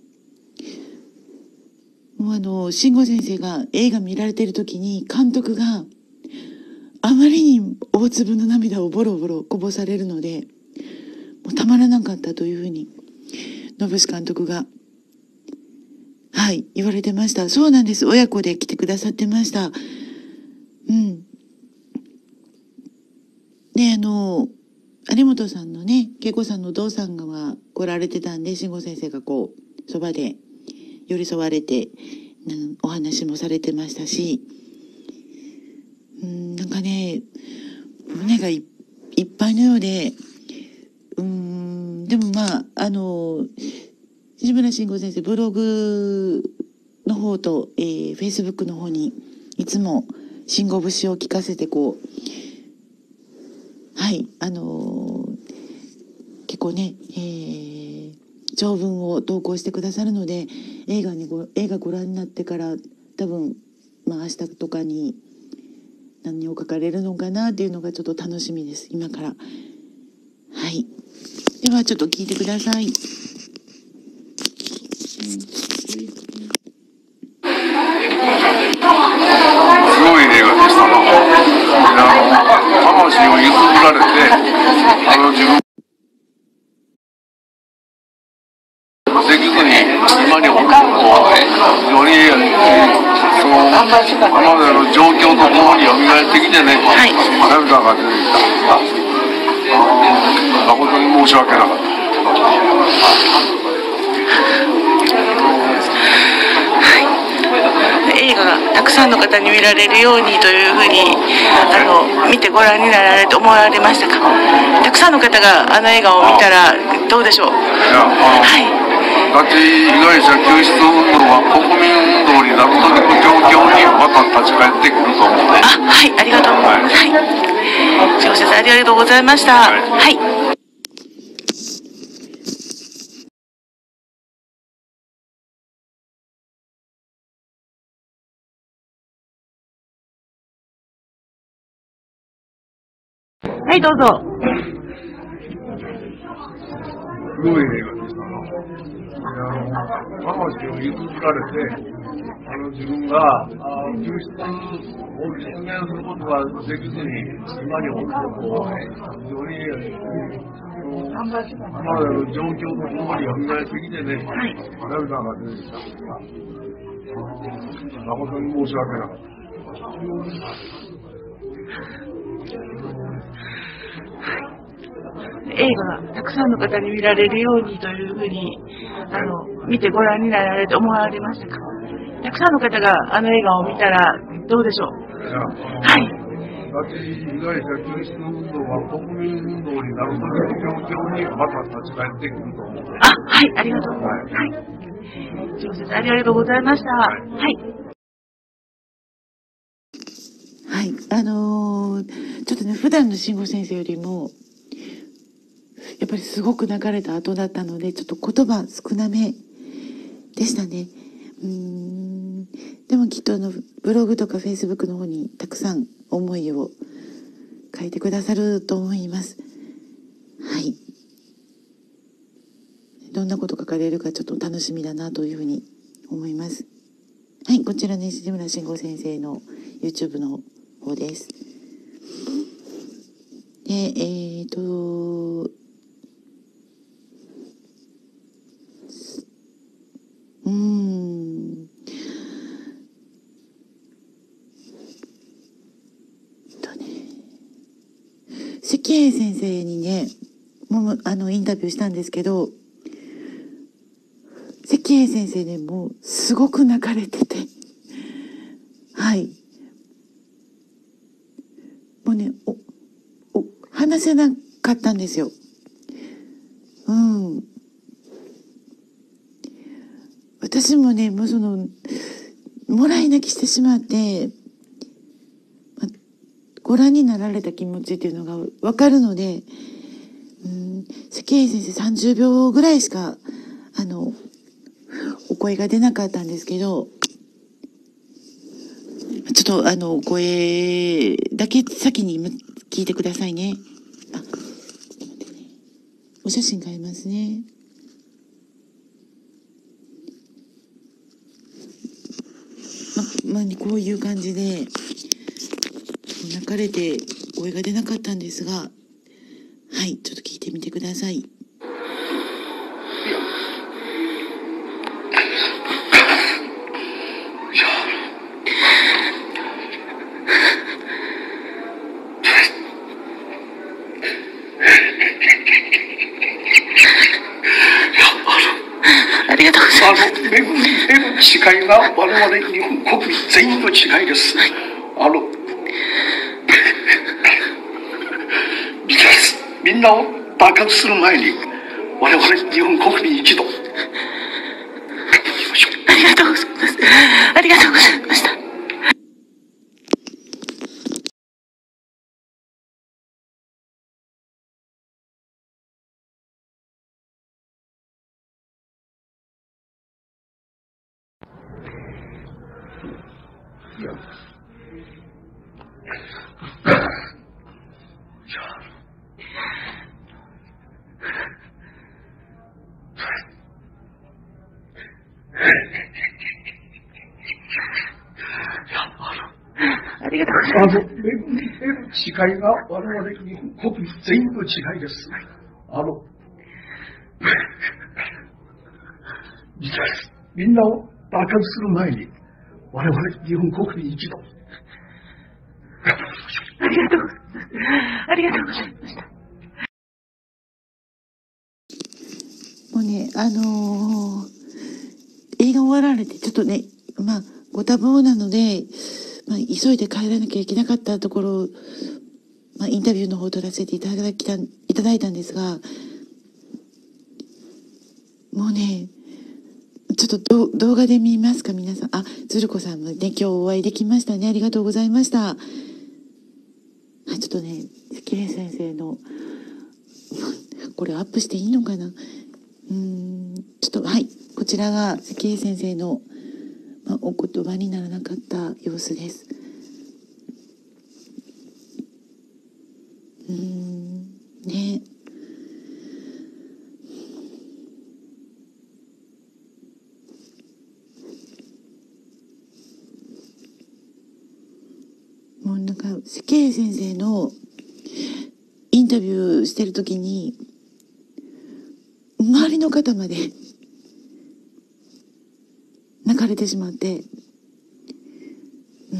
もうあの、慎吾先生が映画見られてる時に監督があまりに大粒の涙をボロボロこぼされるので、もうたまらなかったというふうに信志監督がはい言われてました。そうなんです。親子で来てくださってました。うん。で、あの有本さんのね、恵子さんのお父さんが来られてたんで、慎吾先生がこうそばで寄り添われて、うん、お話もされてましたし、うん、なんかね、胸が い, いっぱいのようで、うん、でもまあ、あの、藤村慎吾先生、ブログの方と、えー、フェイスブックの方に、いつも慎吾節を聞かせて、こう、はい、あのー、結構ね、えー、長文を投稿してくださるので、映画にご映画ご覧になってから多分まあ明日とかに何を書かれるのかなっていうのがちょっと楽しみです、今から。はい。ではちょっと聞いてください。 すごい映画でした。魂を揺すぶられて、あの自分できずに今にこうよりその今までの状況とともに蘇ってきてね、はい、涙が出てきた。誠に申し訳なかった。 映画がたくさんの方に見られるようにというふうにあの見てご覧になられて思われましたか？たくさんの方があの映画を見たらどうでしょう？いや、はい。 拉致被害者救出運動は国民運動になるときの状況にまた立ち返ってくると思う。 あ、はい、ありがとう。はい。慎吾先生、ありがとうございました。はい。はいはい、どうぞ。 すごい映画でしたな。 の魂を譲られて、あの自分があ救出を実現することができずに今におることを非常に今までの状況とともに蘇ってきてね、涙が出てきた。誠に申し訳なかった。 映画がたくさんの方に見られるようにというふうにあの見てご覧になられて思われましたか？たくさんの方があの映画を見たらどうでしょう？はい。 拉致被害者救出の運動が国民運動になるという状況にまた立ち返ってくると思う。 あ、はい、ありがとうございます。はい。上手、ありがとうございました。はい。 はい、あのー、ちょっとね、普段の慎吾先生よりもやっぱりすごく泣かれた後だったので、ちょっと言葉少なめでしたね。うーん、でもきっとあのブログとかフェイスブックの方にたくさん思いを書いてくださると思います。はい。どんなこと書かれるかちょっと楽しみだなというふうに思います。はい、こちらね、辻村慎吾先生の YouTube の方です。で、えっと、うーん。とね、関平先生にね、もうあのインタビューしたんですけど、関平先生ね、もうすごく泣かれてて、はい。もうね、お、お、話せなかったんですよ。うん。私もね、もうその、もらい泣きしてしまって、ま、ご覧になられた気持ちっていうのがわかるので、うん、関平先生さんじゅうびょうぐらいしか、あの、お声が出なかったんですけど、ちょっとあの、お声だけ先に聞いてくださいね。あ、ちょっと待ってね。お写真変えますね。ま、まあ、こういう感じで、泣かれて声が出なかったんですが、はい、ちょっと聞いてみてください。 ありがとうございます。あの、恵みへの誓いが我々日本国民全員の誓いです。あの、みんなを爆発する前に、我々日本国民一同、 ありがとうございます。ありがとうございました。ありがとうございます。 あの、恵みへの誓いが我々日本国民全員の誓いです。あの、みんなを爆発する前に、我々日本国民一同、 ありがとうございます。ありがとうございました。 もうね、あのー、映画終わられてちょっとね、まあご多忙なので、まあ、急いで帰らなきゃいけなかったところ、まあ、インタビューの方を取らせていただきたいただいたんですが、もうね、ちょっと動画で見ますか皆さん。あ、鶴子さんもね、今日お会いできましたね。ありがとうございました。はい、ちょっとね、関根先生のこれアップしていいのかな。うーん、ちょっとはい、こちらが関根先生の、まあ、お言葉にならなかった様子です。うーん、ね。 なんか関根先生のインタビューしてる時に周りの方まで泣かれてしまって、うん、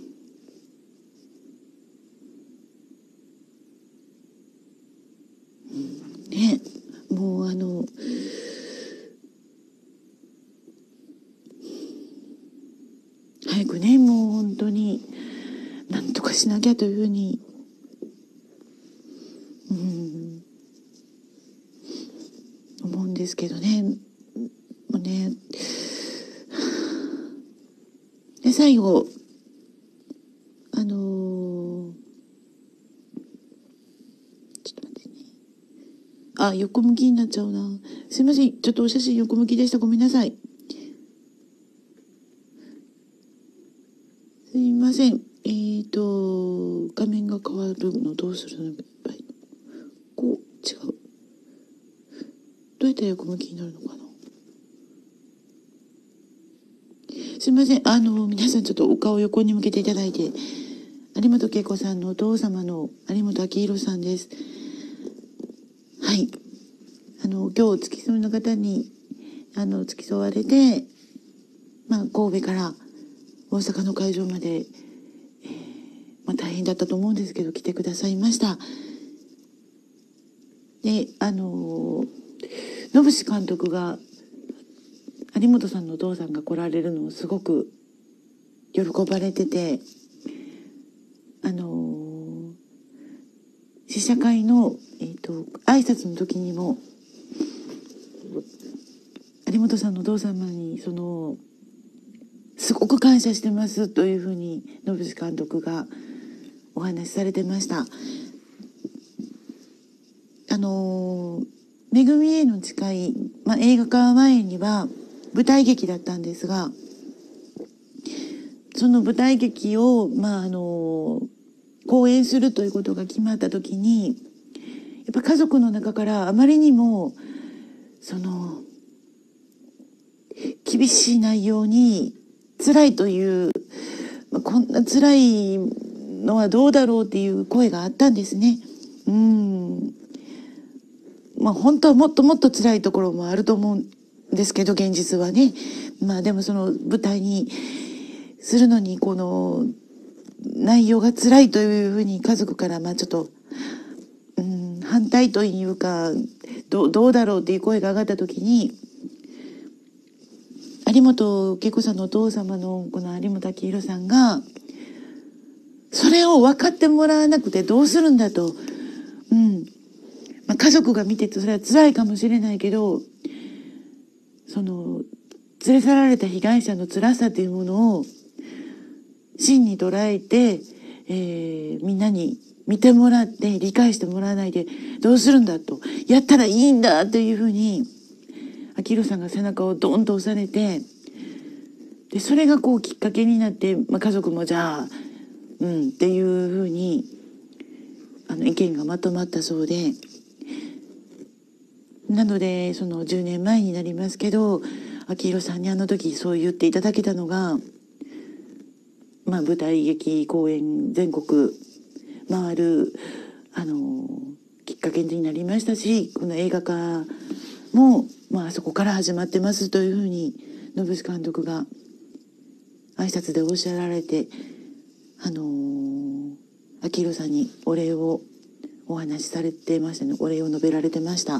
ね、もうあの早くね、もう本当になんとかしなきゃというふうに、うん、思うんですけどね。もうね、で最後あのー、ちょっと待ってね、あ、横向きになっちゃうな、すいません、ちょっとお写真横向きでした、ごめんなさい、すいません。えーと画面が変わるのどうするの、こう違う、どうやったら横向きになるのかな。すいません、あの皆さんちょっとお顔横に向けていただいて、有本恵子さんのお父様の有本明弘さんです。はい、あの今日付き添いの方にあの付き添われて、まあ、神戸から大阪の会場まで、えーまあ、大変だったと思うんですけど来てくださいました。で、あの野伏監督が有本さんのお父さんが来られるのをすごく喜ばれてて、あの試写会の、えーと、挨拶の時にも有本さんのお父様にそのすごく感謝してますというふうに野伏監督がお話しされてました。あのめぐみへの誓い、まあ、映画化前には舞台劇だったんですが、その舞台劇を、まあ、あの公演するということが決まった時に、やっぱ家族の中からあまりにもその厳しい内容に辛いという、まあ、こんな辛いのはどうだろうっていう声があったんですね。うん、まあ本当はもっともっと辛いところもあると思うんですけど、現実はね。まあでもその舞台にするのにこの内容が辛いというふうに家族からまあちょっと、うん、反対というかどう、どうだろうっていう声が上がった時に、有本恵子さんのお父様のこの有本明弘さんがそれを分かってもらわなくてどうするんだと、うんまあ、家族が見ててそれは辛いかもしれないけど、その連れ去られた被害者の辛さというものを真に捉えて、えー、みんなに見てもらって理解してもらわないでどうするんだと、やったらいいんだというふうに明弘さんが背中をドンと押されて、でそれがこうきっかけになって、まあ、家族もじゃあうんっていうふうにあの意見がまとまったそうで、なのでそのじゅうねんまえになりますけど、明弘さんにあの時そう言っていただけたのが、まあ、舞台劇公演全国回るあのきっかけになりましたし、この映画化も、まあそこから始まってますというふうに野伏監督が挨拶でおっしゃられて、あのー、明弘さんにお礼をお話しされてましたね。お礼を述べられてました。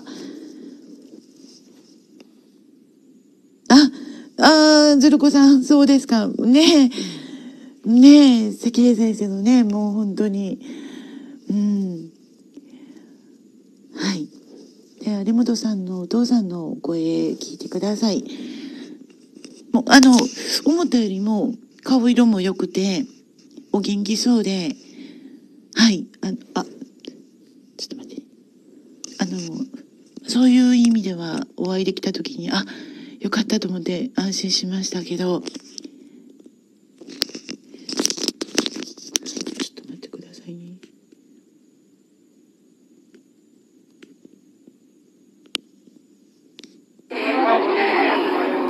あ、あー、ズルコさん、そうですか。ねえ、ねえ、関根先生のね、もう本当に、うん。はい。では、有本さんのお父さんのお声聞いてください。もう、あの、思ったよりも顔色も良くて、お元気そうで、はい、あ、あ、ちょっと待って。あの、そういう意味ではお会いできた時に、あ、よかったと思って安心しましたけど、ちょっと待ってくださいね。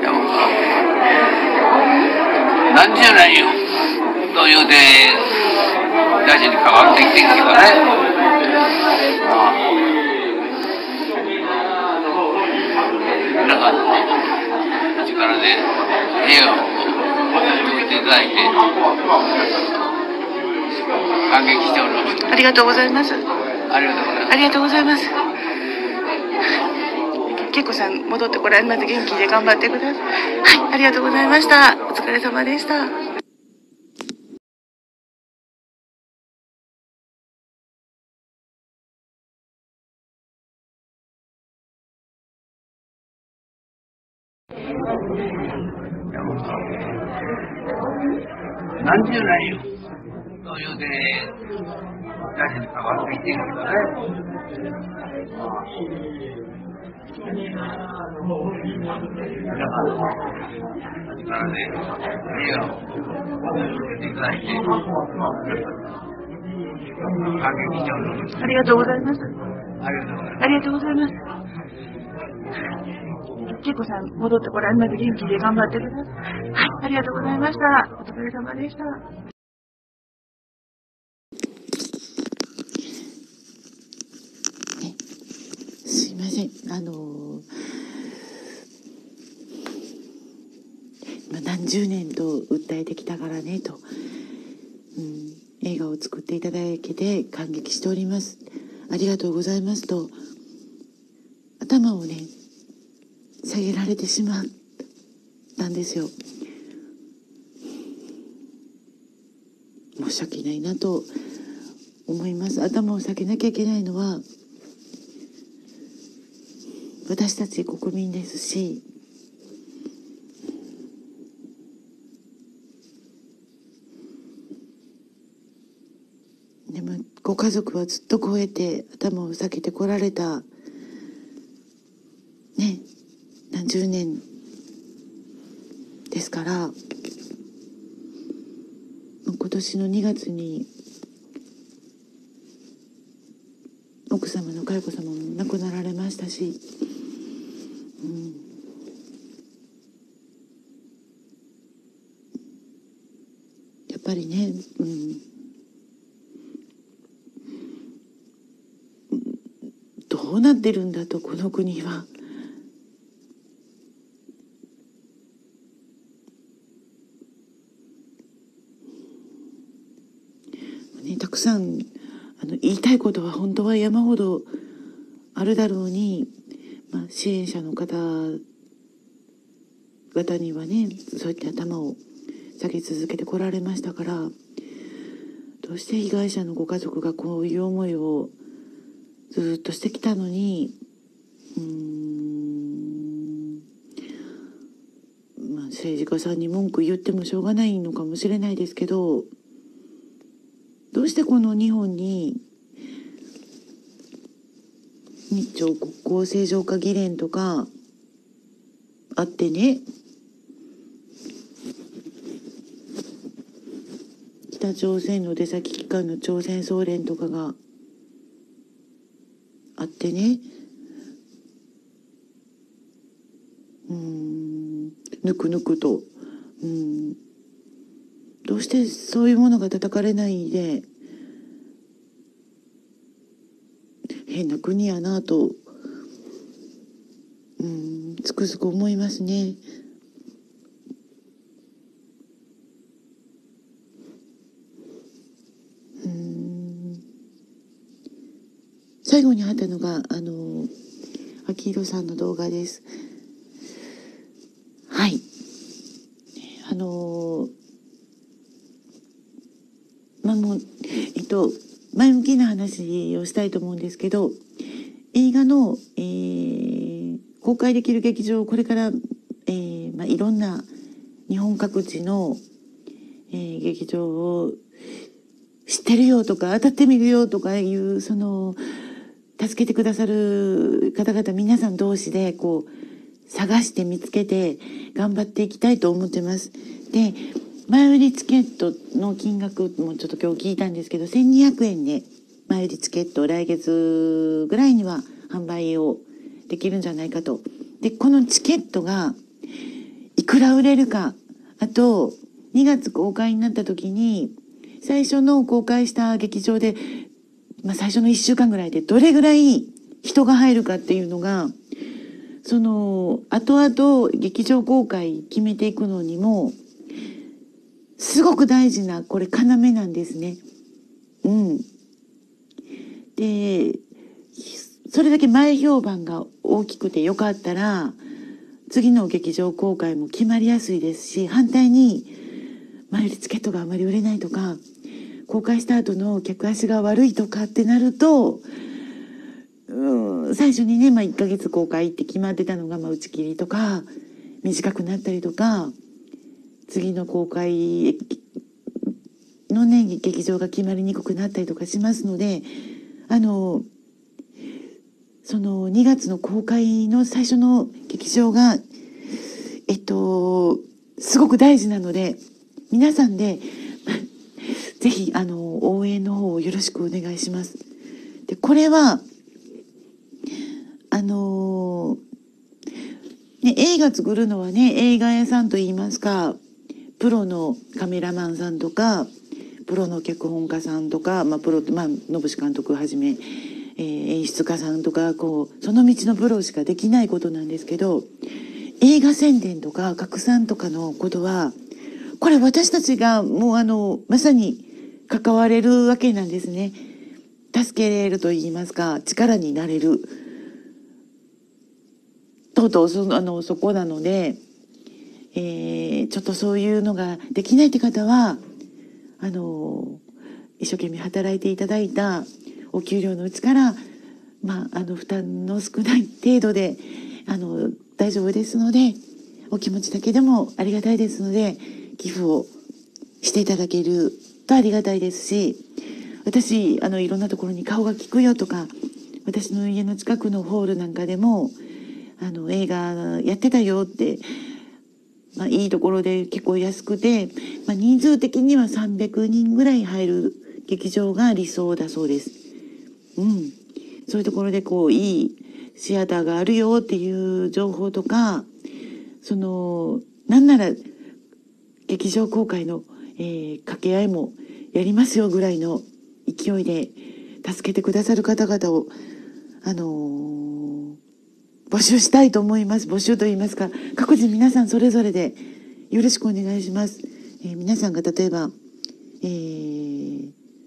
何十年よというて感激しております。 ありがとうございます。 ありがとうございます。 ありがとうございます。けいこさん戻ってこられます。元気で頑張ってください。はい、ありがとうございました。お疲れ様でした。 何十年よ、そういうで、大事に関わっていっているけどね。だから、からね、映画を見ていただいて、感激しております。 ありがとうございます。 ありがとうございます。 ありがとうございます。けいこさん戻ってこられます。元気で頑張ってください。はい、ありがとうございました。お疲れ様でした。 ね、すいません。あのー、まあ、何十年と訴えてきたからねと、うん、映画を作っていただけて感激しております。ありがとうございますと頭をね下げられてしまったんですよ。申し訳ないなと思います。頭を下げなきゃいけないのは私たち国民ですし、でもご家族はずっとこうやって頭を下げてこられたね、何十年ですから、今年のにがつに奥様の佳代子様も亡くなられましたし、うん、やっぱりね、うん、どうなってるんだとこの国は。ね、たくさんあの言いたいことは本当は山ほどあるだろうに、まあ、支援者の方々にはねそうやって頭を下げ続けてこられましたから、どうして被害者のご家族がこういう思いをずっとしてきたのに、うーん、まあ、政治家さんに文句言ってもしょうがないのかもしれないですけど、どうしてこの日本に日朝国交正常化議連とかあってね、北朝鮮の出先機関の朝鮮総連とかがあってね、うーん、ぬくぬくと、うん、どうしてそういうものが叩かれないで、変な国やなと、うん、つくづく思いますね。うん、最後にあったのがあの秋広さんの動画です。はい、あのまあもうえっと前向きな話をしたいと思うんですけど、映画の、えー、公開できる劇場、これから、えーまあ、いろんな日本各地の、えー、劇場を知ってるよとか当たってみるよとかいう、その助けてくださる方々皆さん同士でこう探して見つけて頑張っていきたいと思ってます。で、前売りチケットの金額もちょっと今日聞いたんですけど、せんにひゃくえんで前売りチケット来月ぐらいには販売をできるんじゃないかと。で、このチケットがいくら売れるか、あとにがつ公開になった時に最初の公開した劇場で、まあ、最初のいっしゅうかんぐらいでどれぐらい人が入るかっていうのが、その後々劇場公開決めていくのにもすごく大事なこれ要なんですね。 うん。で、それだけ前評判が大きくてよかったら、次の劇場公開も決まりやすいですし、反対に前売りチケットがあまり売れないとか、公開した後の客足が悪いとかってなると、うん、最初にね、まあ、いっかげつ公開って決まってたのが、まあ、打ち切りとか短くなったりとか、次の公開のね劇場が決まりにくくなったりとかしますので、あのそのにがつの公開の最初の劇場がえっとすごく大事なので、皆さんでぜひあの応援の方をよろしくお願いします。でこれはあのね、映画作るのはね、映画屋さんといいますか、プロのカメラマンさんとかプロの脚本家さんとか、まあ、プロまあ野伏監督はじめ、えー、演出家さんとか、こうその道のプロしかできないことなんですけど、映画宣伝とか拡散とかのことはこれ私たちがもうあのまさに関われるわけなんですね。助けれると言いますか、力になれるとうとう そ, あのそこなので、えー、ちょっとそういうのができないって方はあの一生懸命働いていただいたお給料のうちから、まあ、あの負担の少ない程度であの大丈夫ですので、お気持ちだけでもありがたいですので寄付をしていただけるとありがたいですし、私あのいろんなところに顔が利くよとか、私の家の近くのホールなんかでもあの映画やってたよって、まあ、いいところで結構安くて、まあ、人数的にはさんびゃくにんぐらい入る劇場が理想だそうです。うん、そういうところでこういいシアターがあるよっていう情報とか、そのなんなら劇場公開の、えー、掛け合いもやりますよぐらいの勢いで助けてくださる方々をあのー、募集したいと思います。募集といいますか、各自皆さんそれぞれでよろしくお願いします。えー、皆さんが例えば、えー、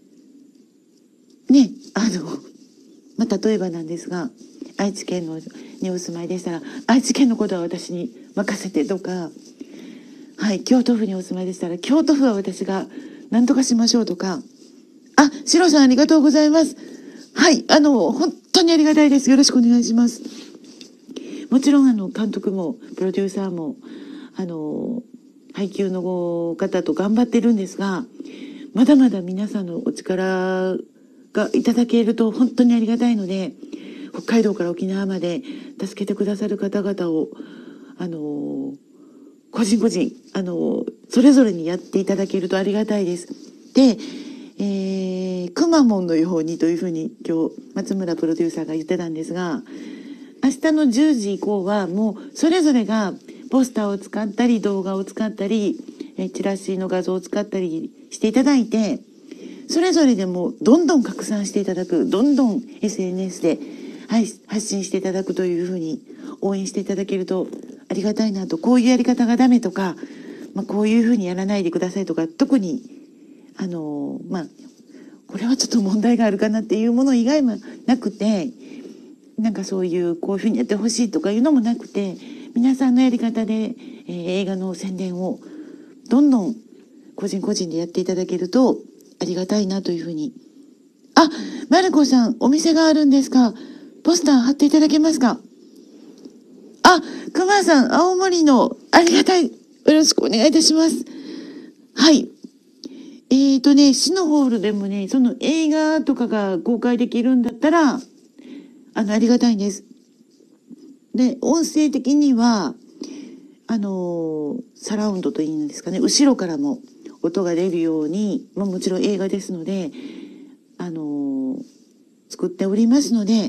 ねあのまあ例えばなんですが、愛知県のにお住まいでしたら愛知県のことは私に任せてとか、はい、京都府にお住まいでしたら京都府は私が何とかしましょうとか。あ、シロさんありがとうございます。はい、あの本当にありがたいです。よろしくお願いします。もちろんあの監督もプロデューサーもあの配給の方と頑張ってるんですが、まだまだ皆さんのお力がいただけると本当にありがたいので、北海道から沖縄まで助けてくださる方々をあの個人個人あのそれぞれにやっていただけるとありがたいです。で、えー、くまモンのようにというふうに今日松村プロデューサーが言ってたんですが、明日のじゅうじ以降はもうそれぞれがポスターを使ったり動画を使ったりえチラシの画像を使ったりしていただいて、それぞれでもどんどん拡散していただく、どんどん エスエヌエス で発信していただくというふうに応援していただけるとありがたいなと。こういうやり方がダメとか、まあ、こういうふうにやらないでくださいとか、特にあのまあこれはちょっと問題があるかなっていうもの以外はなくて、なんかそういうこういうふうにやってほしいとかいうのもなくて、皆さんのやり方で、えー、映画の宣伝をどんどん個人個人でやっていただけるとありがたいなというふうに。あ、マルコさんお店があるんですか。ポスター貼っていただけますか。あ、クマさん青森のありがたい、よろしくお願いいたします。はい。えーとね、市のホールでもね、その映画とかが公開できるんだったら、あの、ありがたいんです。で、音声的には、あの、サラウンドというんですかね、後ろからも音が出るように、まあもちろん映画ですので、あの、作っておりますので、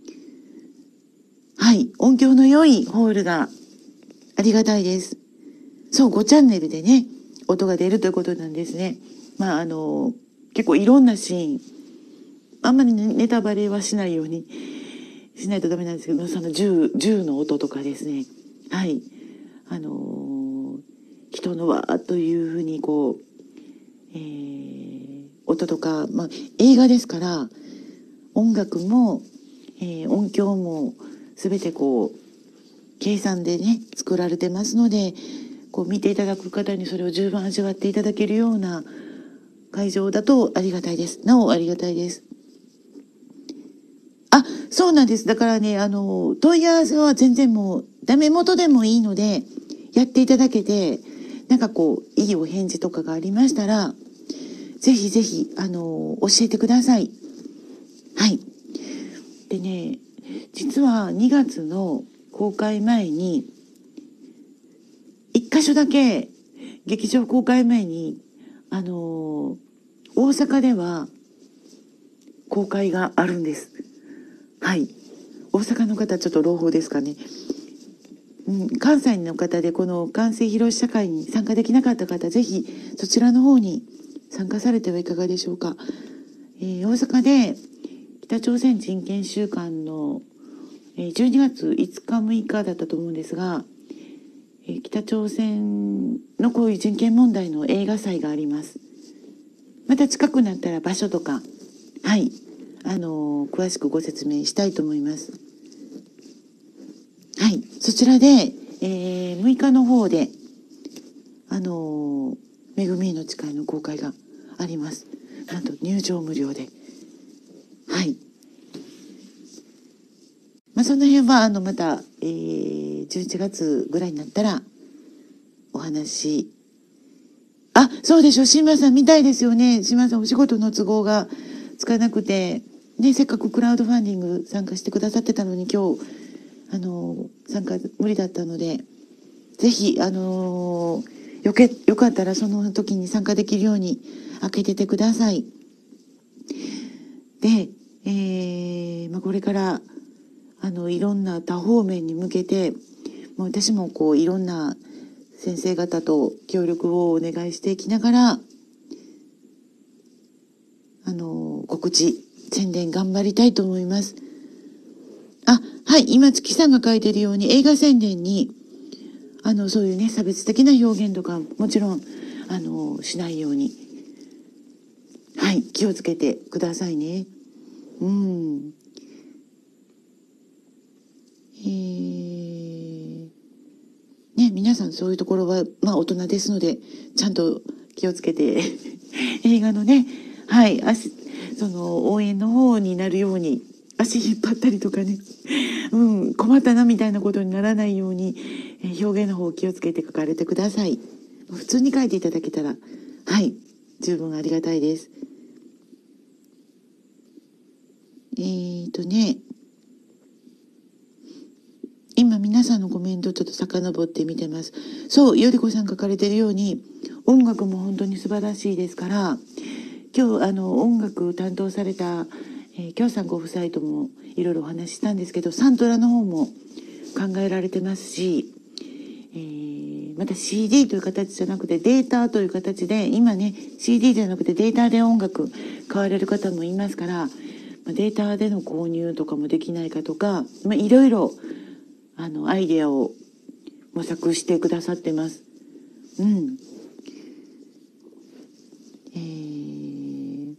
はい、音響の良いホールがありがたいです。そう、ごチャンネルでね、音が出るということなんですね。まああの結構いろんなシーン、あんまりネタバレはしないようにしないとダメなんですけど、その銃銃の音とかですね、はい、あの人のわーというふうにこう、えー、 音とか、まあ、映画ですから音楽も、えー、音響も全てこう計算でね作られてますので、こう見ていただく方にそれを十分味わっていただけるような会場だとありがたいです。なおありがたいです。あ、そうなんです。だからね、あの問い合わせは全然もうダメ元でもいいのでやっていただけて、なんかこういいお返事とかがありましたらぜひぜひあの教えてください。はい。でね、実はにがつの公開前に一箇所だけ劇場公開前にあの大阪では公開があるんです。はい。大阪の方ちょっと朗報ですかね。うん、関西の方でこの完成披露試写会に参加できなかった方、ぜひそちらの方に参加されてはいかがでしょうか。えー、大阪で北朝鮮人権週間のじゅうにがついつかむいかだったと思うんですが、北朝鮮のこういう人権問題の映画祭があります。また近くなったら場所とか、はい、あのー、詳しくご説明したいと思います。はい、そちらで、えー、むいかの方であのー、めぐみの誓いの公開があります。なんと入場無料で、はい。まあ、その辺はあのまた、えー、じゅういちがつぐらいになったらお話。あ、そうでしょ、新村さん見たいですよね。新村さんお仕事の都合がつかなくて、ね、せっかくクラウドファンディング参加してくださってたのに今日あの参加無理だったので、ぜひあのよけよかったらその時に参加できるように開けててください。で、えーまあ、これからあのいろんな多方面に向けて、もう私もこういろんな先生方と協力をお願いしていきながら、あの告知宣伝頑張りたいと思います。あ、はい、今月さんが書いてるように映画宣伝にあのそういうね差別的な表現とかもちろんあのしないように、はい、気をつけてくださいね。うん。えー、ね、皆さんそういうところはまあ大人ですのでちゃんと気をつけて映画のね、はい、足その応援の方になるように足引っ張ったりとかね、うん、困ったなみたいなことにならないように、えー、表現の方気をつけて書かれてください。普通に書いていただけたら、はい、十分ありがたいです。えーとね、今皆さんのコメントちょっと遡って見てます。そう、よりこさん書かれてるように音楽も本当に素晴らしいですから、今日あの音楽担当されたえー、京さんご夫妻ともいろいろお話ししたんですけど、サントラの方も考えられてますし、えー、また シーディー という形じゃなくてデータという形で、今ね シーディー じゃなくてデータで音楽買われる方もいますから、データでの購入とかもできないかとか、まあ、いろいろあのアイデアを模索してくださってます。うん。えー、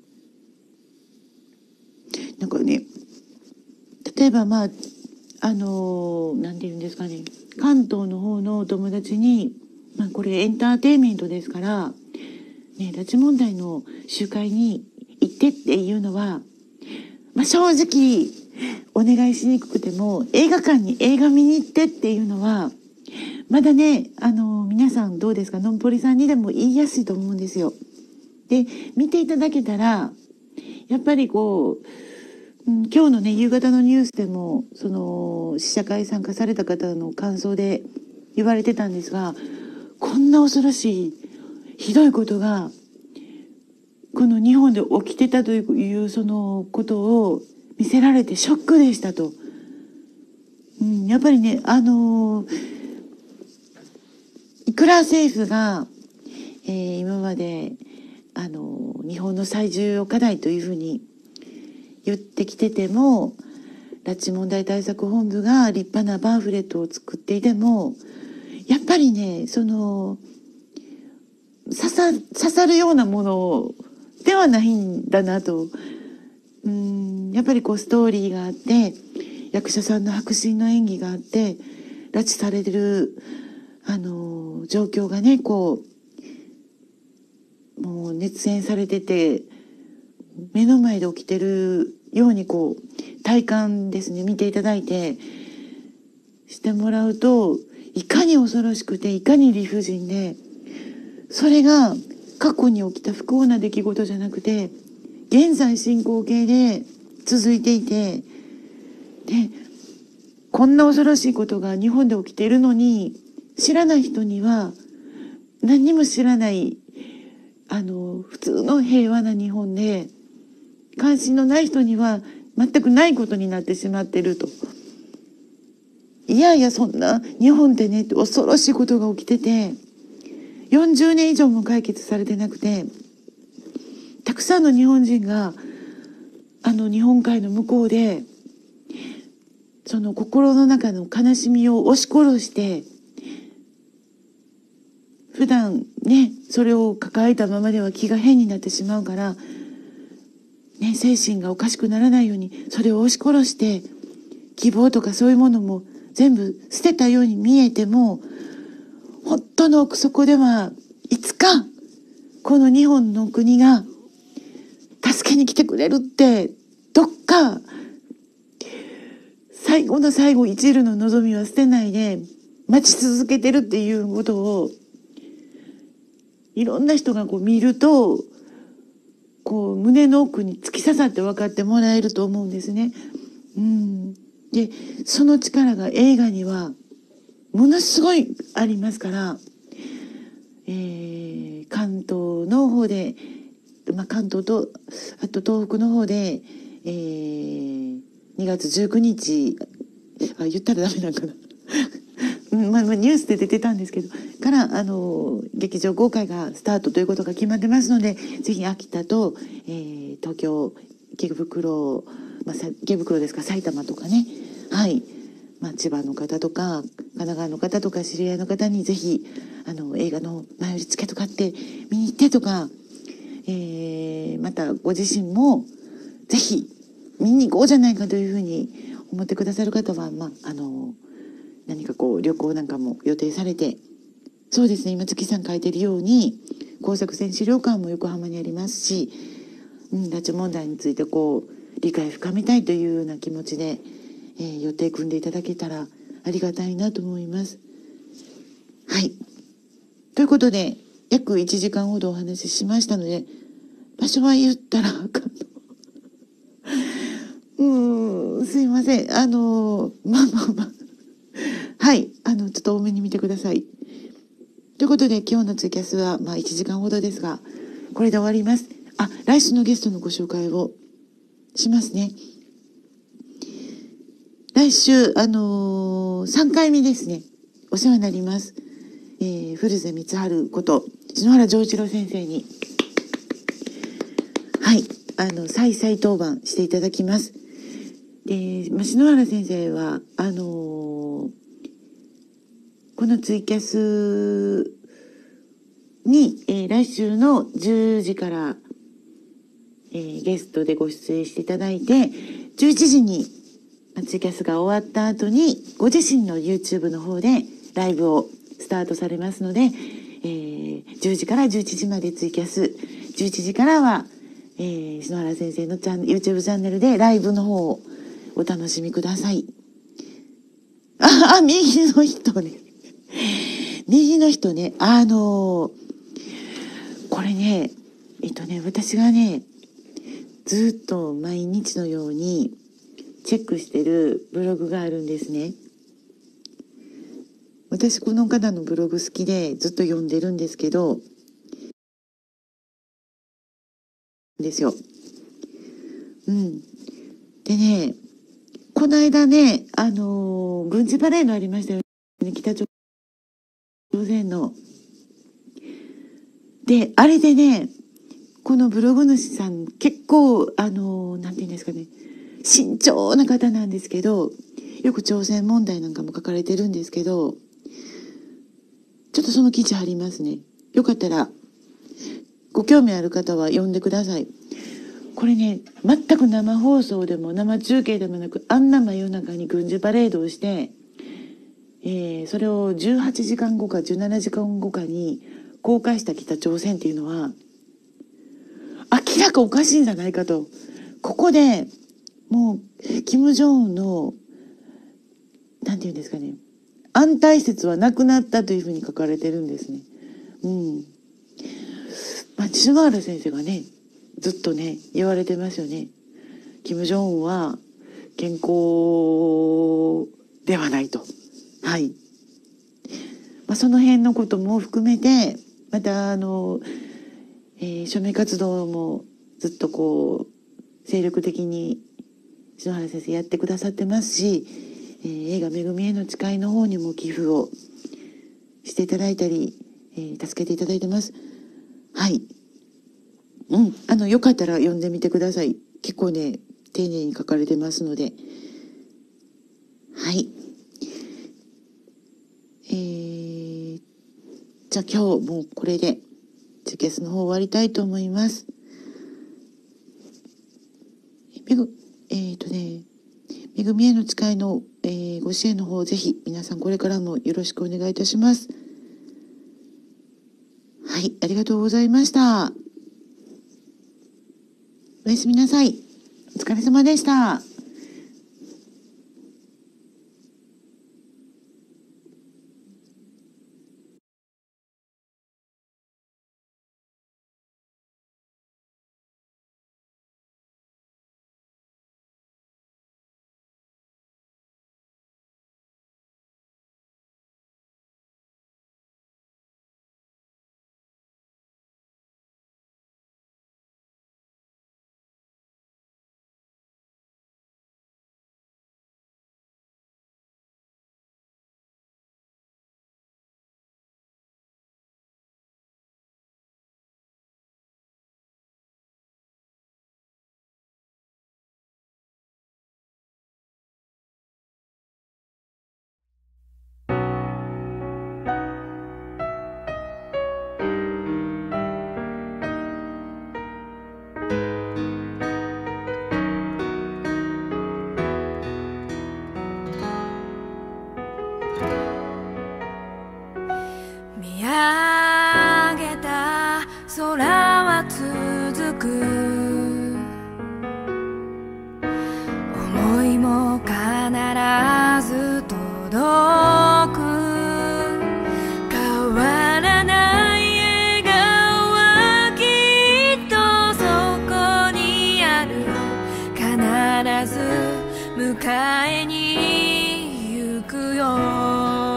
なんかね、例えばまああの何て言うんですかね、関東の方のお友達に、まあ、これエンターテインメントですから、ね、拉致問題の集会に行ってっていうのは、まあ、正直お願いしにくくても、映画館に映画見に行ってっていうのはまだね、あの皆さんどうですか、のんぽりさんにでも言いやすいと思うんですよ。で、見ていただけたらやっぱりこう、うん、今日のね夕方のニュースでもその試写会参加された方の感想で言われてたんですが、こんな恐ろしいひどいことがこの日本で起きてたというそのことを見せられてショックでしたと。うん、やっぱりね、あのいくら政府が、えー、今まであの日本の最重要課題というふうに言ってきてても、拉致問題対策本部が立派なパンフレットを作っていても、やっぱりね、その刺さ刺さるようなものでではないんだなと。うん、やっぱりこうストーリーがあって、役者さんの迫真の演技があって、拉致されてる、あの、状況がね、こう、もう熱演されてて、目の前で起きてるようにこう、体感ですね、見ていただいて、してもらうと、いかに恐ろしくて、いかに理不尽で、それが過去に起きた不幸な出来事じゃなくて、現在進行形で続いていて、で、こんな恐ろしいことが日本で起きているのに、知らない人には何にも知らない、あの、普通の平和な日本で、関心のない人には全くないことになってしまっていると。いやいや、そんな日本でね、恐ろしいことが起きてて、よんじゅうねん以上も解決されてなくて、たくさんの日本人があの日本海の向こうでその心の中の悲しみを押し殺して、普段ねそれを抱えたままでは気が変になってしまうから、ね、精神がおかしくならないようにそれを押し殺して、希望とかそういうものも全部捨てたように見えても、本当の奥底ではいつかこの日本の国が助けに来てくれるって、どっか最後の最後一縷の望みは捨てないで待ち続けてるっていうことを、いろんな人がこう見るとこう胸の奥に突き刺さって分かってもらえると思うんですね。うん、でその力が映画にはものすごいありますから、えー、関東の方で、まあ、関東とあと東北の方で、えー、にがつじゅうくにち、あ言ったらダメなんかなまあ、まあニュースで出てたんですけどからあの劇場公開がスタートということが決まってますので、ぜひ秋田と、えー、東京池袋、まあ、池袋ですか、埼玉とかね、はい、まあ、千葉の方とか神奈川の方とか知り合いの方にぜひあの映画の前売りチケット買って見に行ってとか、えー、またご自身もぜひ見に行こうじゃないかというふうに思ってくださる方は、まあ、あの何かこう旅行なんかも予定されて、そうですね、今月さん書いてるように工作船資料館も横浜にありますし、うん、拉致問題についてこう理解深めたいというような気持ちで、えー、予定組んでいただけたらありがたいなと思います。はい。ということで約いちじかんほどお話ししましたので、場所は言ったらあかんのうーん、すいません。あのまあまあまあはい、あのちょっと多めに見てください。ということで今日のツイキャスはまあいちじかんほどですが、これで終わります。あ、来週のゲストのご紹介をしますね。来週あのー、さんかいめですね。お世話になります。えー、古瀬光晴こと篠原丈一郎先生にはいあの再再登板していただきます。で、まあ、篠原先生はあのー、このツイキャスに、えー、来週のじゅうじから、えー、ゲストでご出演していただいて、じゅういちじにツイキャスが終わった後にご自身の YouTube の方でライブをスタートされますので、えー、じゅうじからじゅういちじまでツイキャス、じゅういちじからは、えー、篠原先生のチャン YouTube チャンネルでライブの方をお楽しみください。ああ、右の人ね右の人ね、あのー、これねえっとね私がねずっと毎日のようにチェックしてるブログがあるんですね。私この方のブログ好きでずっと読んでるんですけどですよ。うん。でね、この間ね、あのー、軍事パレードありましたよね、北朝鮮の。で、あれでね、このブログ主さん結構あのー、なんていうんですかね、慎重な方なんですけど、よく朝鮮問題なんかも書かれてるんですけど、ちょっとその記事貼りますね。よかったらご興味ある方は読んでください。これね、全く生放送でも生中継でもなく、あんな真夜中に軍事パレードをして、えー、それをじゅうはちじかんごかじゅうななじかんごかに公開した北朝鮮っていうのは、明らかおかしいんじゃないかと。ここでもう金正恩のなんていうんですかね、安泰説はなくなったというふうに書かれてるんですね。うん。まあ、篠原先生がね、ずっとね、言われてますよね。金正恩は健康ではないと。はい。まあ、その辺のことも含めて、またあの、えー、署名活動もずっとこう、精力的に篠原先生やってくださってますし、えー、映画めぐみへの誓いの方にも寄付をしていただいたり、えー、助けていただいてます。はい。うん。あの、よかったら読んでみてください。結構ね、丁寧に書かれてますので。はい。えー、じゃあ今日もうこれでツイキャスの方終わりたいと思います。めぐ、えーとね、めぐみへの誓いの、えー、ご支援の方、ぜひ皆さんこれからもよろしくお願いいたします。はい、ありがとうございました。おやすみなさい。お疲れ様でした。 見上げた空は続く、思いも必ず届く、変わらない笑顔はきっとそこにある、必ず迎えに行くよ。